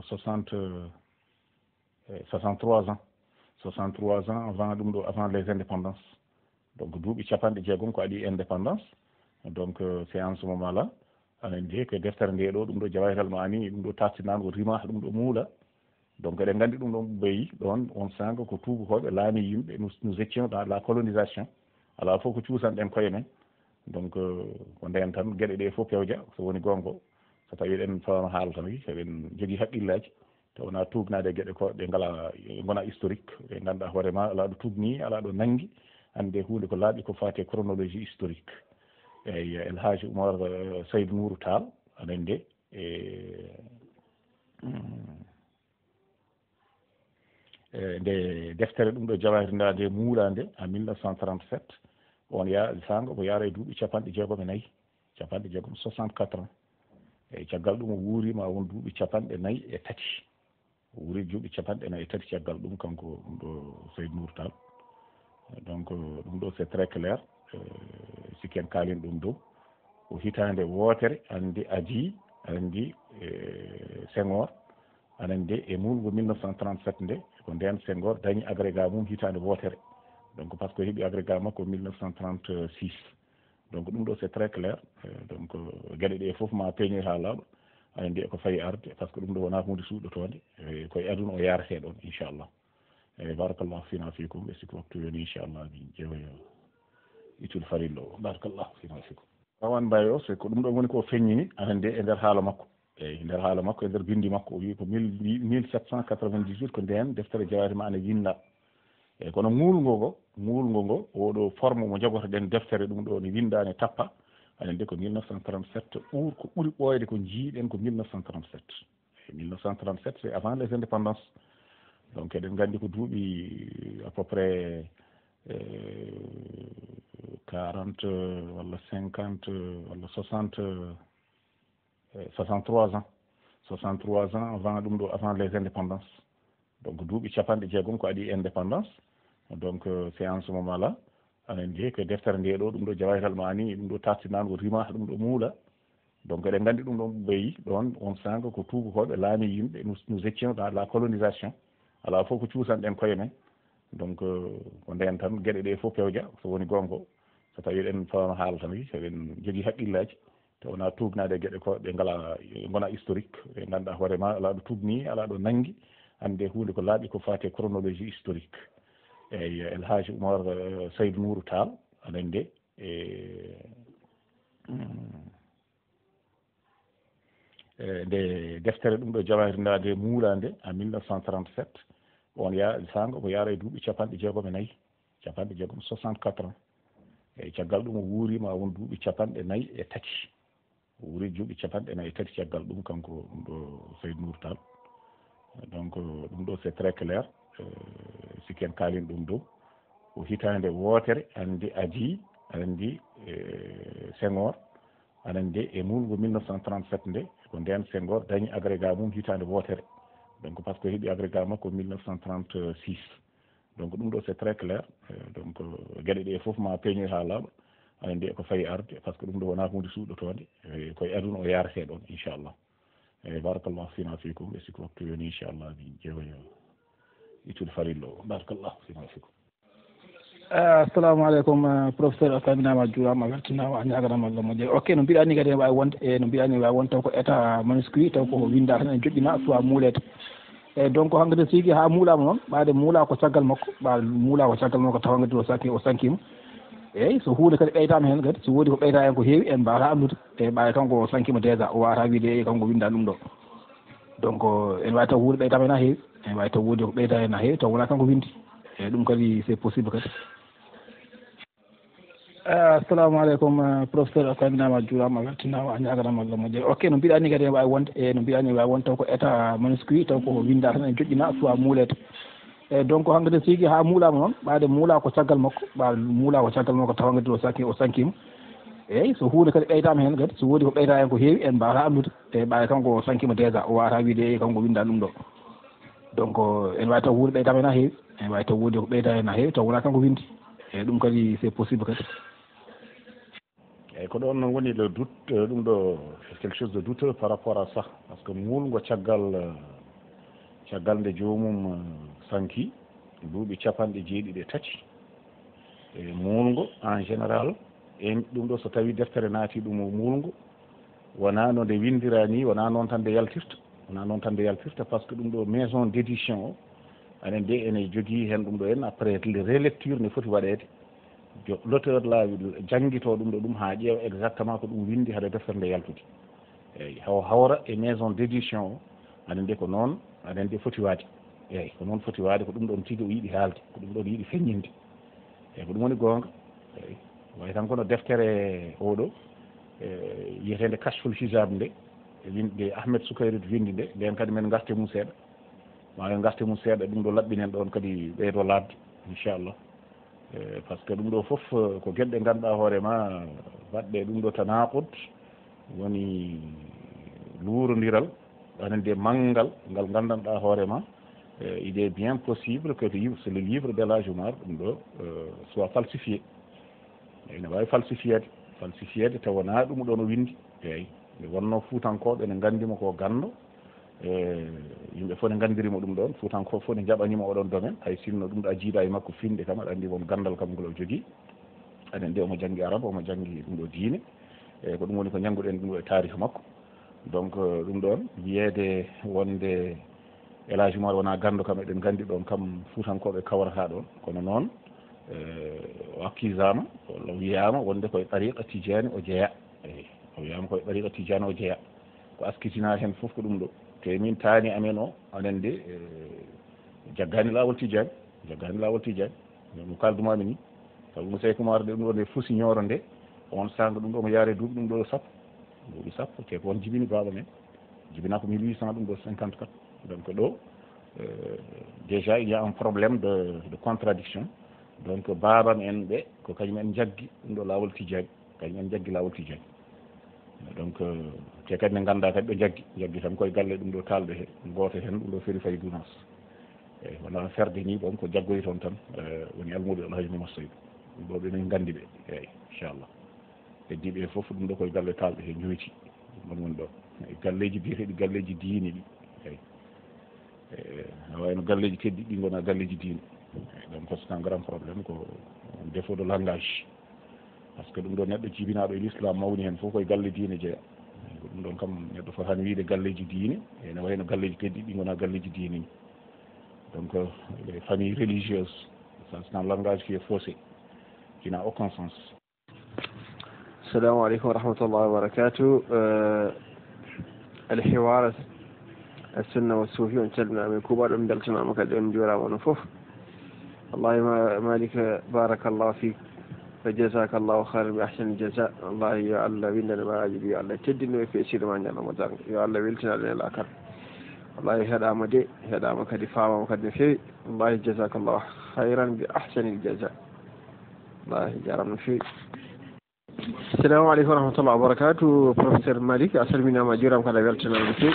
63 ans avant ɗum ɗo avant les indépendances donc duuɓi capanɗe jeegom ko aɗi indépendance donc c'est en ce moment là anen nde ko deftere nde ɗo ɗum ɗo Jawahirul Ma'ani ɗum ɗo tartinango rima ɗum ɗo muula donc eɗen gandi ɗum ɗon ɓeyi ɗon on sanga ko tubakoɓe laami yimɓe nous étions dans la colonisation ala fof ko cuusanɗen koye men donc ko nden tan gueɗe ɗe fof pewja so woni gonga so tawi eɗen fawama haala tan eɗen jogui haqqillaji te wona tubnade gueɗe ko ɗe ngala gona historique ɓe ganduɗa hoorema ala ɗo tubni ala ɗo naggui hande hunde ko laaɓi ko fate chronologie historique eyyi Elhaji Oumar Seydou Nourou Tall anen nde nde deftere ɗum ɗo Jawahir nde muulande en 1937 on sanga ko yaara e duuɓi capanɗe jeegom e nayyi 64 ans eyyi caggal ɗum o wuurima won duuɓi capanɗe nayyi e tati o wuuri duuɓi capanɗe nayyi e tati caggal ɗum kanko ɗum ɗo Seydou Nourou Tall donc ɗum ɗo c'est très clair sikken kaalin ɗum dow ko hitande wootere andi andi Senghor anen nde e mulgo 1937 nde ko nden Senghor dañi agrégat mum hitande wootere donc par ce que heeɓi agrégat makko 1936 donc ɗum ɗo c'est très clair donc gueɗe ɗe foof ma peeñoy ha laaɓa anen nde ko fayi arde par ce que ɗum ɗo wona hunde suuɗotode koye aduna o yarate ɗon inchallah eyyi barakallahu fina fikum ɓe sikki waktu yoni inchallah min ƴeewoyo itul farilla o barakallahu fina fikum Rawane Mbaye o c'est ko ɗum ɗo woni ko feññini anen nde e nder haala makko eyyi nder haala makko e nder bindi makko o wi ko 1798 ko nden deftere Jawahir Ma'ani winda eyyi kono ngulgo ngo oɗo forme mo jogotoɗen deftere ɗum ɗo ne windani tappa anen de ko 1937 ko ɓuuri ɓooyde ko jiiɗen ko 1937 1937 c'est avant les indépendances donc eɗen gandi ko duuɓi à peu près 40 walla 50 walla 60 63 ans 63 ans avant ɗum ɗo avant les indépendances donc duuɓi capanɗe jeegom ko adi indépendance donc c'est en ce moment là anen jeeyi ko deftere nde ɗo ɗum ɗo Jawahirul Ma'ani ɗum ɗo tartinango rimah ɗum ɗo muula donc eɗen gandi ɗum ɗon ɓeyi ɗon on sanga ko tubakoɓe laami yimɓe nous étions dans la colonisation ala fof ko cuusanɗen koye men donc ko nden tan gueɗe ɗe fof pewja so woni gonga so tawi eɗen fawno haala tan wi eɗen jogui haqqillaji te wona tubnade gueɗe ko ɗe ngala gona historique ɓe ganduɗa hoorema ala ɗo tubni ala ɗo nangui hande hunde ko laaɓi ko fate chronologie historique eyyi El Hadji Oumar Seydou Nourou Tall anen de nde deftere ɗum ɗo Jawahir nde muulande en 1937 on sanga ko yaara e duuɓi capanɗe jeegom e nayyi capanɗe jeegom 64 ans eyyi caggal ɗum o wuurima won duuɓi capanɗe nayyi e tati o wuuri duuɓi capanɗe nayyi e tati caggal ɗum kanko ɗum ɗo Seydou Nourou Tall donc ɗum ɗo c'est très clair sikken kaalin ɗum dow ko hitande wootere andi adi andi Senghor anande e mulgo 1937 nde ko nden Senghor dañi agrégat mum hitande wootere donc par ce que heeɓi agrégat makko 1936 donc ɗum ɗo c'est très clair donc gueɗe ɗe foof ma peeñoy ha laaɓa anande ko fayi arde par ce que ɗum ɗo wona hunde suuɗotode koye aduna o yarate ɗon inchallah eyyi barakallahu fina fikum e siko waktu yoni inchallah mi ƴeewoyo ittude farillo o barakallahu fina fikum assalamu aleykum professeur o salminama a juurama a weltanama a ñaganama Allah moƴƴere ok no mbiɗani kadi ne wawi wonde e no mbiɗani wawi wonde taw ko état manuscrit taw ko winda tan e joƴƴina soit muulede eyyi donc hankkadi siigi ha muulama noon ɓaade muula ko caggal makko ɓa muula ko caggal makko taw hankkadi o sankima eyyi so hunde kadi ɓeydama hen kadi so woodi ko ɓeyda hen ko heewi en mbawata andude e ɓaade kanko o sankima déjà o wawata wiide kanko winda ɗum ɗo donc en wawi taw hunde ɓeydama hen ha heewi en wawi taw woodi ko ɓeyda hen ha heewi taw wona kanko windi eyyi ɗum kadi c'est possible kadi assalamu aleykum professeur o salminama a juurama a weltanama a ñaganama Allah moƴƴere ok no mbiɗani kadi ne wawi wonde e no mbiɗani wawi wonde taw ko état manuscrit taw ko winda tan e joƴƴina soit muulede eyyi donc hankkadi siigi ha muulama noon ɓaade muula ko caggal makko ɓa muula ko caggal makko taw hankkadi o sankima eyyi so hunde kadi ɓeydama hen kadi so woodi ko ɓeyda hen ko heewi en mbawata andude e ɓaade kanko o sankima déjà o wawata wiide kanko winda ɗum ɗo donc en wawi taw hunde ɓeydama hen ha heewi en wawi taw woodi ko ɓeyda hen ha heewi taw wona kanko windi eyyi ɗum kadi c'est possible kadi eyyi ko ɗon noon woni le doute ɗum ɗo quelque chose de douteux par rapport à ça par ce que mulgo caggal nde jomum sanki duuɓi capanɗe jeeɗiɗi e tati e mulgo en général e ɗum ɗo so tawi deftere naati ɗum mulgo wona no nde windira ni wona noon tan nde yaltirta par ce que ɗum ɗo maison d' édition o anen de ene jogii hen ɗum ɗo en après relecture ne foti waɗede l'auteur la jangguito ɗum ɗo ɗum ha ƴeewa exactement ko ɗum windi haɗa deftere nde yaltude eyyi haw hawra e maison d' édition o anen de ko noon anen de foti waade eyyi ko noon foti waade ko ɗum ɗon tigui o yiiɗi haalde ko ɗum ɗon yiiɗi feññinde eyyi ko ɗum woni gonga eyyi way tan kono deftere oɗo yiyetede kashful hijab nde winde Ahmed Soukayri windi nde nden kadi men garte mum seeɗa ma en garte mum seeɗa ɗum ɗo laɓɓinen ɗon kadi ɓeydo labde inchallah par ce que ɗum ɗo foof ko gueɗɗe ganduɗa hoorema waɗɗe ɗum ɗo tanaqud woni luurodiral anen de manggal ngal gandanɗa hoorema il est bien possible que c'est le livre d'El Hadji Oumar ɗum ɗo soit falsifié ene wawi falsifiede taw wona ɗum ɗon o windi eyyi nde wonno fuutankoɓe ene gandimo ko gando yimɓe fof ne gandirimo ɗum ɗon fuutankoɓe fof ne jaɓanimo oɗon domaine hay sinno ɗum ɗo a jiiɗa e makko finde kam aɗa andi won gandal kam ngol o jogui aɗa andi omo janggi arabe omo janggi ɗum ɗo diine eyyi ko ɗum woni ko jangguɗen ɗum ɗo e tarih makko donc ɗum ɗon wiyeede wonde El Hadji Oumar wona gando kam eɗen gandi ɗon kam fuutankoɓe kawrata ɗon kono noon o hakkisama walla wiyama wonde koye tariqa tijani o jeeya eyyi o wiyama koye tariqa tijani o jeeya ko askitina hen fof ko ɗum ɗo te min taani amen o anande jaggani laawol tijani no kaldumami ni sabu mo Seydou Oumar de ɗum ɗo nde fusi ñooro nde on sanga ɗum ɗo mo yaare duuɓi ɗum ɗo sappo te ko on jibini baba men jibina ko 1800 ɗum ɗo 54 donc ɗo déjà il y a un problème de contradiction donc babam en ɓe ko kañum en jaggi ɗum ɗo laawol tijani kañum en jaggi laawol tijani donc te kadi ne ganda kadi ɓe jaggi tan koye galle ɗum ɗo talɓe he goto hen ɗum ɗo feri fayi dunas eyyi wona ferde ni ɗon ko jaggoyi toon tan woni almuɗo Alhaji Mamadou Seydou ɗum ɗo ɓenen gandi ɓe eyyi inchallah heddiɓe foof ɗum ɗo koye galle talɓe he ñoyti ɗum woni ɗo galleji biyeteɗi galleji diine ɗi eyyi ne wayno galleji keddi ɗi gona galleji diine donc c'est un grand problème ko défaut de langage par ce que ɗum ɗo neɗɗo jibinaɗo e l'islam mawni hen fof koye galle diine jeeya ko ɗum ɗon kam neɗɗo fotani wiide galleji diine ene wayno galleji keddi ɗi gona galleji diine ni donc les familles religieuses ça c'est un langage qui est faussé qui n'a aucun sens. السلام عليكم ورحمة الله وبركاته. الحوار السنة والصوفي ونسلنا من كبار من دلتنا مكدون جورا ونفوف. الله مالك بارك الله فيك فجزاك الله خير بأحسن الجزاء. الله يعلى بيننا ما أجب يعلى تدين في سير ما نعلم مدار يعلى بيلتنا لنا الأكر. الله يهدى مدي هدى مكدفاع ومكدف شيء. الله جزاك الله خيرا بأحسن الجزاء. الله يجعلنا فيه. السلام عليكم ورحمة الله وبركاته. بروفيسور مالك أسلمنا ما جرام كلا بيلتنا بسي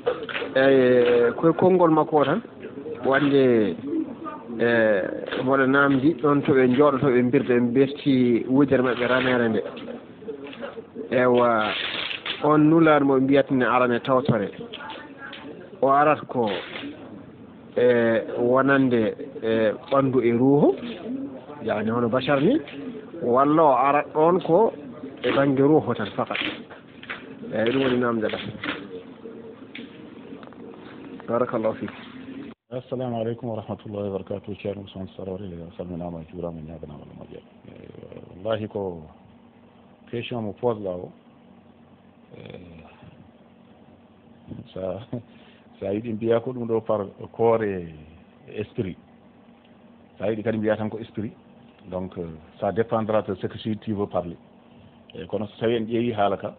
كل كونغول مكوران وانجي wala namdi ɗon to ɓe jooɗoto ɓe mbirde ɓe berti wudere maɓɓe ranere nde ewa on nulaɗo mo mbiyatne arane tawtore o arat ko wonande ɓandu e ruuhu yani hono bachar ni walla o arat ɗon ko e banggue ruuhu tan fakat eyyi ɗum woni namde ɗa barakallahu fik. Assalamu alaikum wa rahmatullahi wa barakatuh. Ceerno Ousmane Sarore salminama juurama ñaganama Allah moƴƴere wallahi ko question mo posɗa o sa yiɗi mbiya ko ɗum ɗo par corps et esprit sa yiɗi kadi mbiya tan ko esprit donc ça dépendra de ce que tu veux parler eyyi kono so tawi en ƴeewi haala ka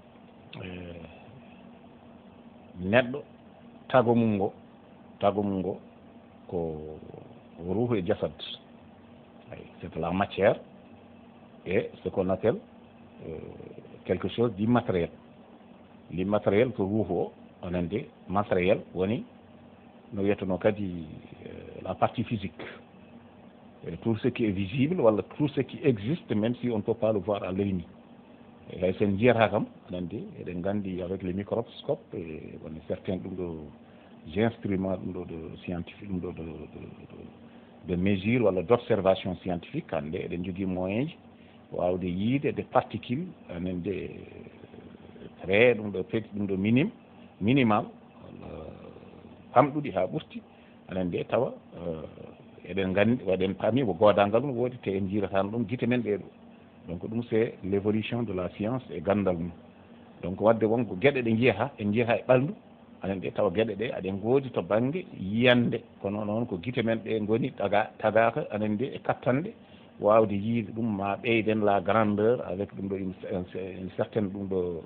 neɗɗo tago mum ngo ko ruuhu e jasad c'est la matière et ce qu'on appelle quelque chose d'immatériel l'immatériel ko ruuhu o onande matériel woni no wiyeteno kadi la partie physique et tout ce qui est visible walla tout ce qui existe même si on ne peut pas le voir à l'œil nu hay sen jiyata kam onande eɗen gandi avec les microscopes et woni certain ɗum ɗo instruments de scientifique de mesure wala d'observation scientifique hande eɗen jogui moyen ji wawde yiide des particules anen de très ɗum ɗo minimal famɗuɗi ha ɓurti anen de tawa eɗen gandi waɗen paami mo godangal no woodi te en jiratano ɗum guite men ɗeɗo donc ɗum c'est l'évolution de la science e gandal mum donc wadde wonko gueɗe ɗe jiyata en jiyata e ɓalndu anen ɗe tawa gueɗe ɗe aɗen goodi to banggue yiyande kono noon ko guite men ɗe goni tagaka anen de e kattanɗe wawde yiide ɗum ma ɓeyden la grandeur avec ɗum ɗo une certaine ɗum ɗo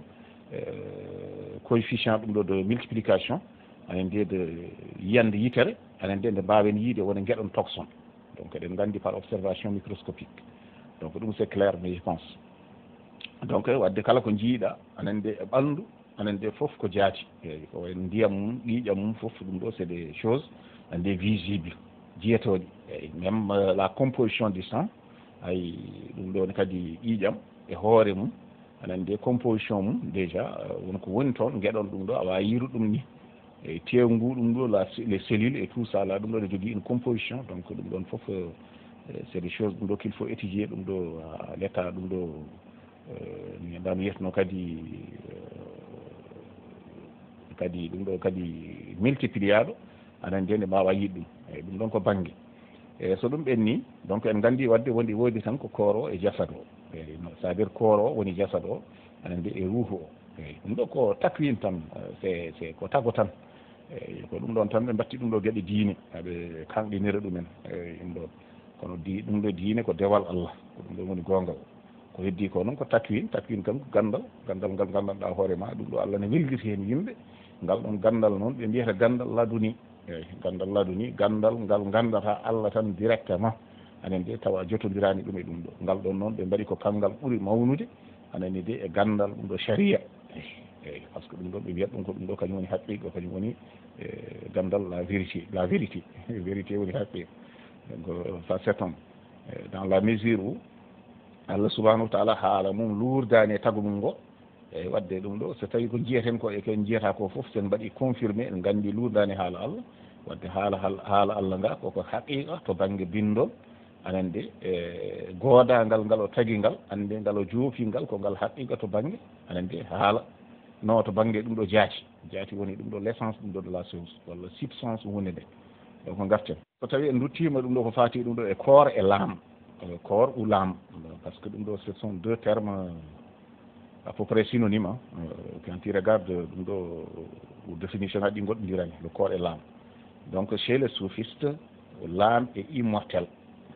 coefficient ɗum ɗo de multiplication anen de yiyande yitere anen de nde mbawen yiide wona gueɗon toxon donc eɗen gandi par observation microscopique donc ɗum c'est clair mais je pense donc wadde kala ko jiiɗa anen de e ɓalndu anen de fof ko jaati eyyi ko wayno ndiyam mum ƴiiƴam mum fof ɗum ɗo c'est des choses ande visible jiyetoɗi eyyi même la composition du sang ay ɗum ɗon kadi ƴiiƴam e hoore mum anen de composition mum déjà wonko woni toon gueɗon ɗum ɗo awa yiiru ɗum ni eyyi tewngu ɗum ɗo les cellules et tout ça là ɗum ɗo ne jogui une composition donc ɗum ɗon fof c'est des choses ɗum ɗo qu'il faut étudier ɗum ɗo à l'état ɗum ɗo mi andano yetno kadi ɗum ɗo kadi multipliaɗo aɗa andi nde mbawa yiide ɗum eyyi ɗum ɗon ko banggue e so ɗum ɓenni donc en gandi wadde woodi tan ko corps o e jasad o eyyi c'est à dire corps o woni jasad o aɗa andi e ruuhu o eyyi ɗum ɗo ko takwin tan c'est ko tago tan eyyi ko ɗum ɗon tan ɓe mbatti ɗum ɗo gueɗe diine haɓe kanɗinira ɗumen eyyi ɗum ɗon kono ɗum ɗo diine ko dewal Allah ko ɗum ɗo woni gongal ko heddi ko noon ko takwin kam gandal ngal gandanɗa hoore ma ɗum ɗo Allah ne welditi hen yimɓe ngal ɗon gandal noon ɓe mbiyata gandal laduni eyyi gandal laduni gandal ngal gandata Allah tan directement anen de tawa jotodirani ɗum e ɗum ɗo ngal ɗon noon ɓe mbaɗi ko kangal ɓuuri mawnude anani de e gandal ɗum ɗo sharia eyyi par ce que ɗum ɗon ɓe mbiyat ɗum ko ɗum ɗo kañum woni haqiqa kañum woni gandal la vérité vérité woni haqiqa donc ça s'étend dans la mesure où Allah subahanahu wa taala haala mum luurdani e tagu mum ngo eyyi wadde ɗum ɗo so tawi ko jiyeten ko e ko jiyata ko foof sen mbaɗi confirmé en gandi luurdani haala Allah wadde haala Allah nga koko haqiqa to banggue bindol anande e goodangal ngal o tagui ngal ande ngal o joofingal ko ngal haqiqa to banggue anande haala no to banggue ɗum ɗo jaati woni ɗum ɗo l' essence ɗum ɗo de la chose walla substance hunde nde donc ko garten so tawi en duttima ɗum ɗo ko fati ɗum ɗo e corps et l'âme corps ou l'âme parce que ɗum ɗo ce sont deux termes à peu près synonyme quand tu regardes ɗum ɗo définition aji ɗi goɗɗodirani le corps et l'âme donc chez les soufistes l'âme est immortelle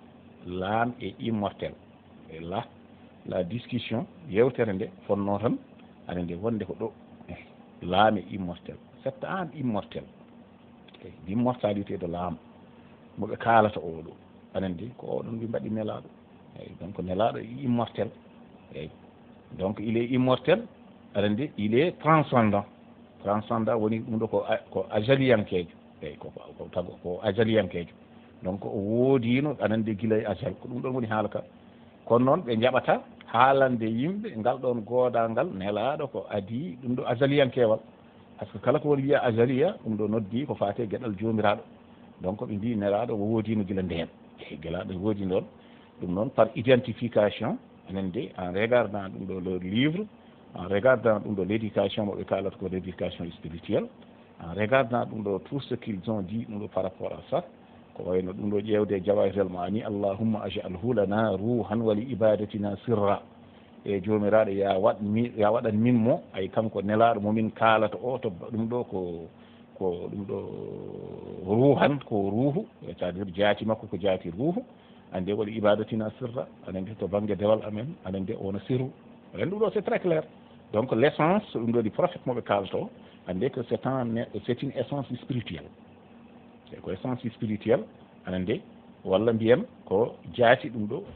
et là la discussion yewtere nde fonno tan ane nde wonde ko ɗo l'âme est immortelle cette âme immortelle l'immortalité de l'âme moɓe kalata oɗo anen de ko oɗon ɓe mbaɗi nelaɗo eyyi donc nelaɗo immortel eyyi donc il est immortel anen de il est transcendant woni ɗum ɗo ko ajaliyankejo eyyi ko tago ko ajaliyankejo donc o woodino anen de guila e ajal ko ɗum ɗon woni haala ka kono noon ɓe jaɓata haalande yimɓe ngal ɗon goodangal nelaɗo ko adi ɗum ɗo ajaliyankewal par ce que kala ko woni wiya ajaliya ɗum ɗo noddi ko fate gueɗal jomiraɗo donc ɓe mbi nelaɗo o woodino guila ndeen guelaɗo woodi noon ɗum noon par identification enen de en regardant ɗum ɗo leur livre en regardant ɗum ɗo l' éducation moɓe kalata ko l' éducation spirituelle en regardant ɗum ɗo tout ce qu'ils ont dit ɗum ɗo par rapport à ça ko wayno ɗum ɗo ƴewde jawahirel mani allahumma ajalhu lana ruhan wa li ibadatina sirra e jomiraɗo ya waɗan min mo ay kanko nelaɗo momin kalata o to ɗum ɗo ko ɗum ɗo ruhan ko ruhu c'est à dire jaati makko ko jaati ruhu ande waɗi ibadatina sirra anande to banggue dewal amen anande ono sirru ren ɗum ɗo c'est très clair donc l' essence ɗum ɗo ɗi prophète moɓe kalata o ande que c'est une essence spirituelle ko essence spirituelle anande walla mbiyen ko jaati ɗum ɗo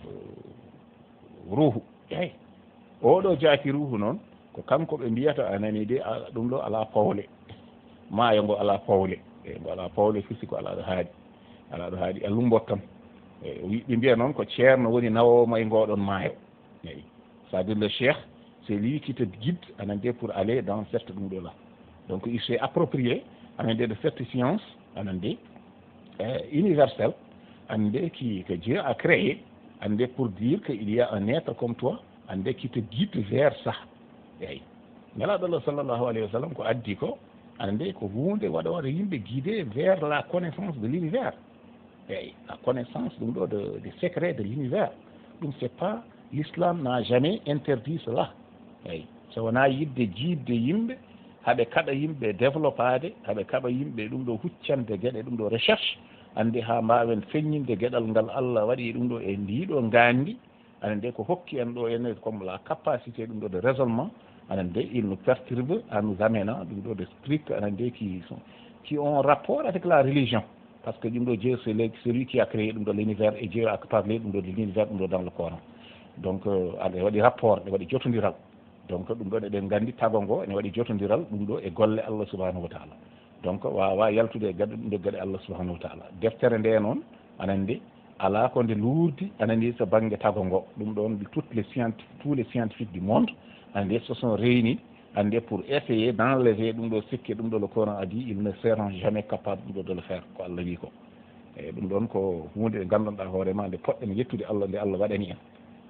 ruhu eyyi oɗo jaati ruhu noon ko kanko ɓe mbiyata anani de ɗum ɗo ala pawle maayo ngo ala pawle e ngo ala pawle firti ko ala ɗo haaɗi allumbot tan e ɓe mbiya noon ko ceerno woni nawoma e ngoɗon maayo eyyi c'est à dire le cheikh c'est lui qui te guide anande pour aller dans cette ɗum ɗo là donc il s'est approprié anande de cette science anande universelle anande que Dieu a créé anande pour dire qu'il y a un être comme toi anande qui te guide vers ça eyyi nelaɗo Allah sallallahu alayhi wa sallam ko addi ko ande ko hunde waɗore yimɓe guidé vers la connaissance de l'univers eyyi la connaissance ɗum ɗo des secrets de l'univers ɗum c'est pas l'islam n'a jamais interdit cela eyyi so wona yidde jiidde yimɓe haɓe kaɗa yimɓe développade haɓe kaɓa yimɓe ɗum ɗo huccande gueɗe ɗum ɗo recherche andi ha mbawen feññinde gueɗal ngal Allah waɗi ɗum ɗo e ndiɗo gandi anande ko hokki en ɗo ene comme la capacité ɗum ɗo de raisonnement anande il nous perturbe en nous amenant ɗum ɗo de strict anande qui ont rapport avec la religion parce que ɗum ɗo Dieu c'est celui qui a créé ɗum ɗo l'univers et Dieu a parlé ɗum ɗo de l'univers ɗum ɗo dans le Coran donc aɗa waɗi rapport ɗe waɗi jotodiral donc ɗum ɗon eɗen gandi tago ngo ene waɗi jotodiral ɗum ɗo e golle Allah subhanahu wa taala donc wawa yaltude e gaɗe ɗum ɗo gaɗe Allah subhanahu wa taala deftere nde noon anande ala ko nde luurdi anandi so banggue tago ngo ɗum ɗon tous les scientifiques du monde anande se sont réunis ande pour essayer d'enlever ɗum ɗo sikke ɗum ɗo le Coran a dit ils ne seront jamais capables ɗum ɗo de le faire ko Allah wi ko eyyi ɗum ɗon ko hunde nde gandanɗa hoorema nde poɗɗen yettude Allah nde Allah waɗani en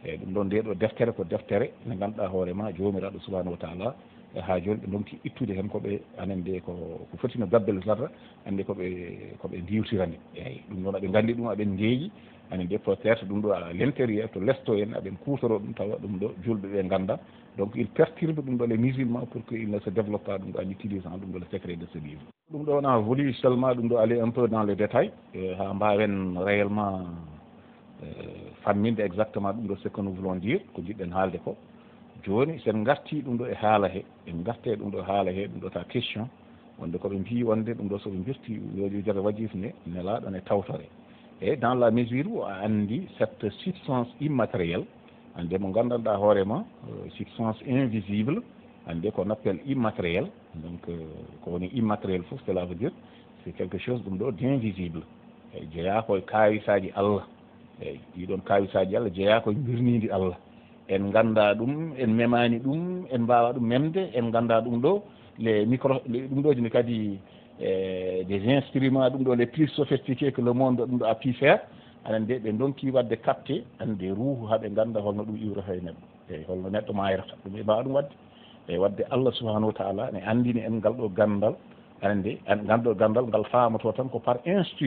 eyyi ɗum ɗon nde ɗo deftere ko deftere nde ganduɗa hoorema jomiraɗo subahanahu wa taala ha joni ɓe donki ittude hen koɓe anen nde ko fotino gabbel tarta ande koɓe diwtirani eyyi ɗum ɗon aɓe gandi ɗum aɓen ndeeƴi anen nde peut être ɗum ɗo à l' intérieur to lesto en aɓen kutoro ɗum tawa ɗum ɗo julɓe ɓe ganda donc il perturbe ɗum ɗo les musulmans pour que il ne se développe pas ɗum ɗo en utilisant ɗum ɗo le secret de ce livre ɗum ɗo on a voulu seulement ɗum ɗo aller un peu dans les détails ha mbawen réellement famminde exactement ɗum ɗo ce que nous voulons dire ko jiɗɗen haalde ko joni sen garti ɗum ɗo e haala he en garte ɗum ɗo haala he ɗum ɗo ta question wonde koɓe mbi wonde ɗum ɗo soɓe birti jere wajif ne nelaɗo ne tawtore et dans la mesure où a andi cette substance immatérielle ande mo gandanɗa hoorema substance invisible ande qu'on appelle immatériel donc ko woni immatériel fof cela veut dire c'est quelque chose ɗum ɗo d'invisible eyyi jeeya koye kawisaji Allah eyyi ɗiɗon kawisaji Allah jeeya koye birnidi Allah en ganda ɗum en memani ɗum en mbawa ɗum memde en ganda ɗum ɗo les micro ɗum ɗoji kadi des instruments ɗum ɗo les plus sophistiqués que le monde ɗum ɗo a pu faire anen nde ɓe donki wadde capté ande ruuhu haaɓe ganda holno ɗum iwrata e neɗɗo eyyi holno neɗɗo mayrata ɗum ɓe mbawa ɗum wadde eyyi wadde Allah subahanahu wa taala ne andini en ngal ɗo gandal anen nde ngal ɗo gandal ngal famato tan ko par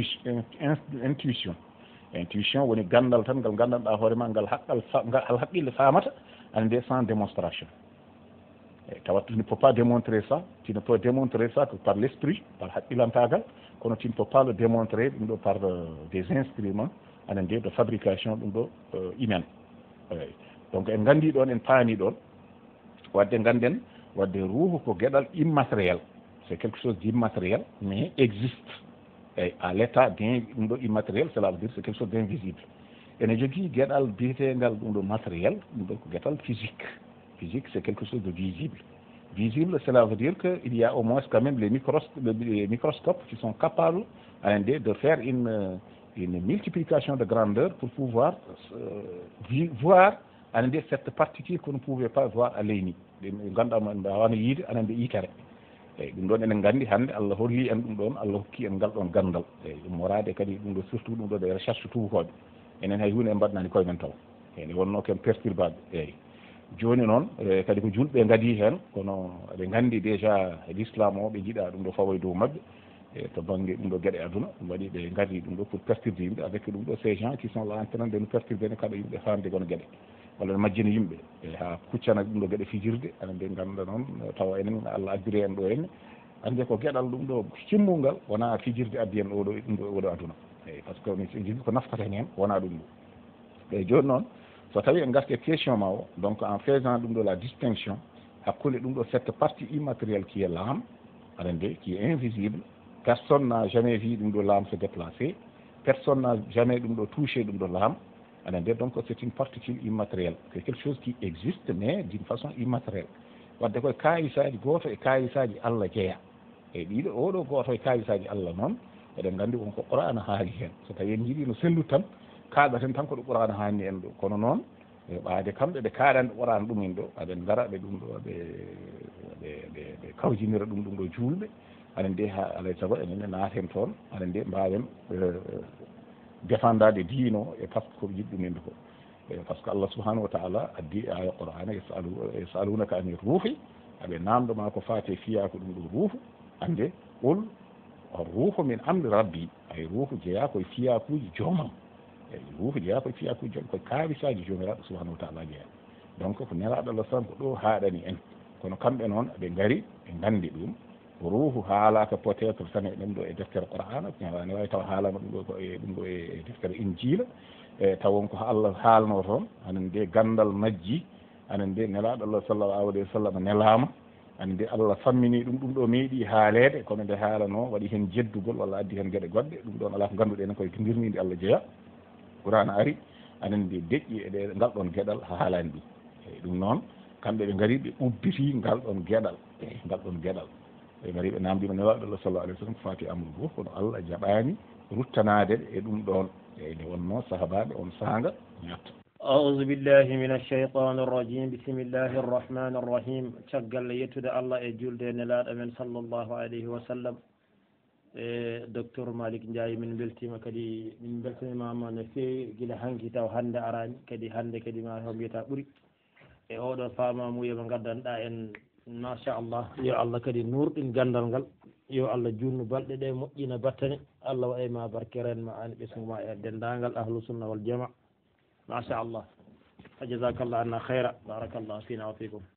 intuition woni gandal tan ngal gandanɗa hoorema ngal haqqille famata anen nde sans démonstration eyyi tawat tu ne peux pas démontrer ça tu ne peux démontrer ça que par l'esprit par haqqilantagal kono tu ne peux pas le démontrer ɗum ɗo par des instruments anen nde de fabrication ɗum ɗo humaine eyyi donc en gandi ɗon en paani ɗon wadde ganden wadde ruuhu ko gueɗal immatériel c'est quelque chose d'immatériel mais existe eyyi à l'état ɗum ɗo immatériel cela veut dire c'est quelque chose d'invisible ene jogui gueɗal biyetegal ɗum ɗo matériel ɗum ɗo ko gueɗal physique c'est quelque chose de visible cela veut dire que il y a au moins quand même les microscopes qui sont capables de faire une multiplication de grandeur pour pouvoir voir cette particule qu'on ne pouvait pas voir à l'œil nu gandama en mbawano yiide anande yitere eyyi ɗum ɗon enen gandi hande Allah holli en ɗum ɗon Allah hokki en ngal ɗon gandal eyyi ɗum morade kadi ɗum ɗo surtout ɗum ɗo de recherche tubakoɓe enen hay hunde en mbaɗnani koye men taw eyyi wonno ken perturbade eyyi joni noon kadi ko julɓe gadi hen kono ɓe gandi déjà l'islam o ɓe jiiɗa ɗum ɗo fawoye dow mabɓe e to banggue ɗum ɗo gueɗe aduna ɗum waɗi ɓe gadi ɗum ɗo pour perturber yimɓe avec ɗum ɗo ces gens qui sont là en train de nous perturber ne kaɗa yimɓe famde gono gueɗe walla ne majjina yimɓe e ha kuccana ɗum ɗo gueɗe fijirde aɗa nde ganda noon tawa enen Allah addiri en ɗo henne ande ko gueɗal ɗum ɗo cimmulngal wona fijirde addi en oɗo ɗum ɗo oɗo aduna eyyi par ce que min jogui ko naftata hen wona ɗum ɗo eyyi joni noon so tawi en garti question ma o donc en faisant ɗum ɗo la distinction hakkude ɗum ɗo cette partie immatérielle qui est l'âme aɗa nde qui est invisible personne n'a jamais vu ɗum ɗo l'âme se déplacer personne n'a jamais ɗum ɗo touché ɗum ɗo l'âme aɗa nde donc c'est une particule immatérielle c'est quelque chose qui existe mais d'une façon immatérielle wadde koye kayisaji goto e kayisaji Allah jeeya eyyi ɗiɗo oɗo goto e kayisaji Allah noon eɗen gandi wonko Qur'an haali hen so tawi en jiiɗi no sellude tan kaaɗaten tan ko ɗo Qur'an hanni en ɗo kono noon ɓaade kamɓe ɓe kaaɗande Qur'an ɗumen ɗo aɗen gara ɓe ɗum ɗo ɓe kawjinira ɗum ɗo julɓe aɗa nde ha alay saago enen naaten toon aɗa nde mbawen défendade diino e par ce que ko jiɗi ɗuminde ko par ce que Allah subahanahu wa taala addi aya Qur'an yasalunaka ani ruuhi aɓe namdoma ko faate fiya ko ɗum ɗo ruuhu ande qul ruuhu min amri rabbi ay ruuhu jeeya koye fiyakuji joomam eyyi ruuhu jeeya koye fiyakuji joomam koye kawisaji jomiraɗo subahanahu wa taala jeeya donc ko nelaɗo Allah sallam ko ɗo haaɗani en kono kamɓe noon ɓe gari ɓe gandi ɗum ruuhu haalaka peut être tan e ɗum ɗo e deftere Qur'ana ne wawi taw haalama ɗum ɗo e deftere Injila e tawon ko Allah haalno toon anen nde gandal majji anen nde nelaɗo Allah sallallahu alayhi wa sallam nelama anen nde Allah fammini ɗum ɗo meeɗi haalede kono nde haalano waɗi hen jeddugol walla addi hen gueɗe goɗɗe ɗum ɗon ala ko ganduɗen koye dirnide Allah jeeya Qur'ana ari anen nde deƴƴi e ngal ɗon gueɗal haalani ɗum eyyi ɗum noon kamɓe ɓe gari ɓe ubbiti ngal ɗon gueɗal eyyi ngal ɗon gueɗal ɓe gari ɓe namdima nelaɗo Allah sallallahu alayhi wa sallam ko fati amru fof kono Allah jaɓani ruttanade e ɗum ɗon eyyi nde wonno sahabaɓe on sanga ñatta أعوذ بالله من الشيطان الرجيم بسم الله الرحمن الرحيم تشغل يتود الله جلد نلاد من صلى الله عليه وسلم docteur Malick Ndiaye min beltima kadi min beltanimama no feewi gila hanki taw hannde arani kadi hannde kadi ma taw mbiyata ɓuuri e oɗo famamuye mo gaddanɗa en machallah yo Allah kadi nurɗin gandal ngal yo Allah junnu balɗe ɗe moƴƴina battane Allah waɗe ma barke ren ma ani ɓesguma e dendagal ahlu sunna wal jama machallah fa jasakallah anna khayra barakallahu fina wa fikum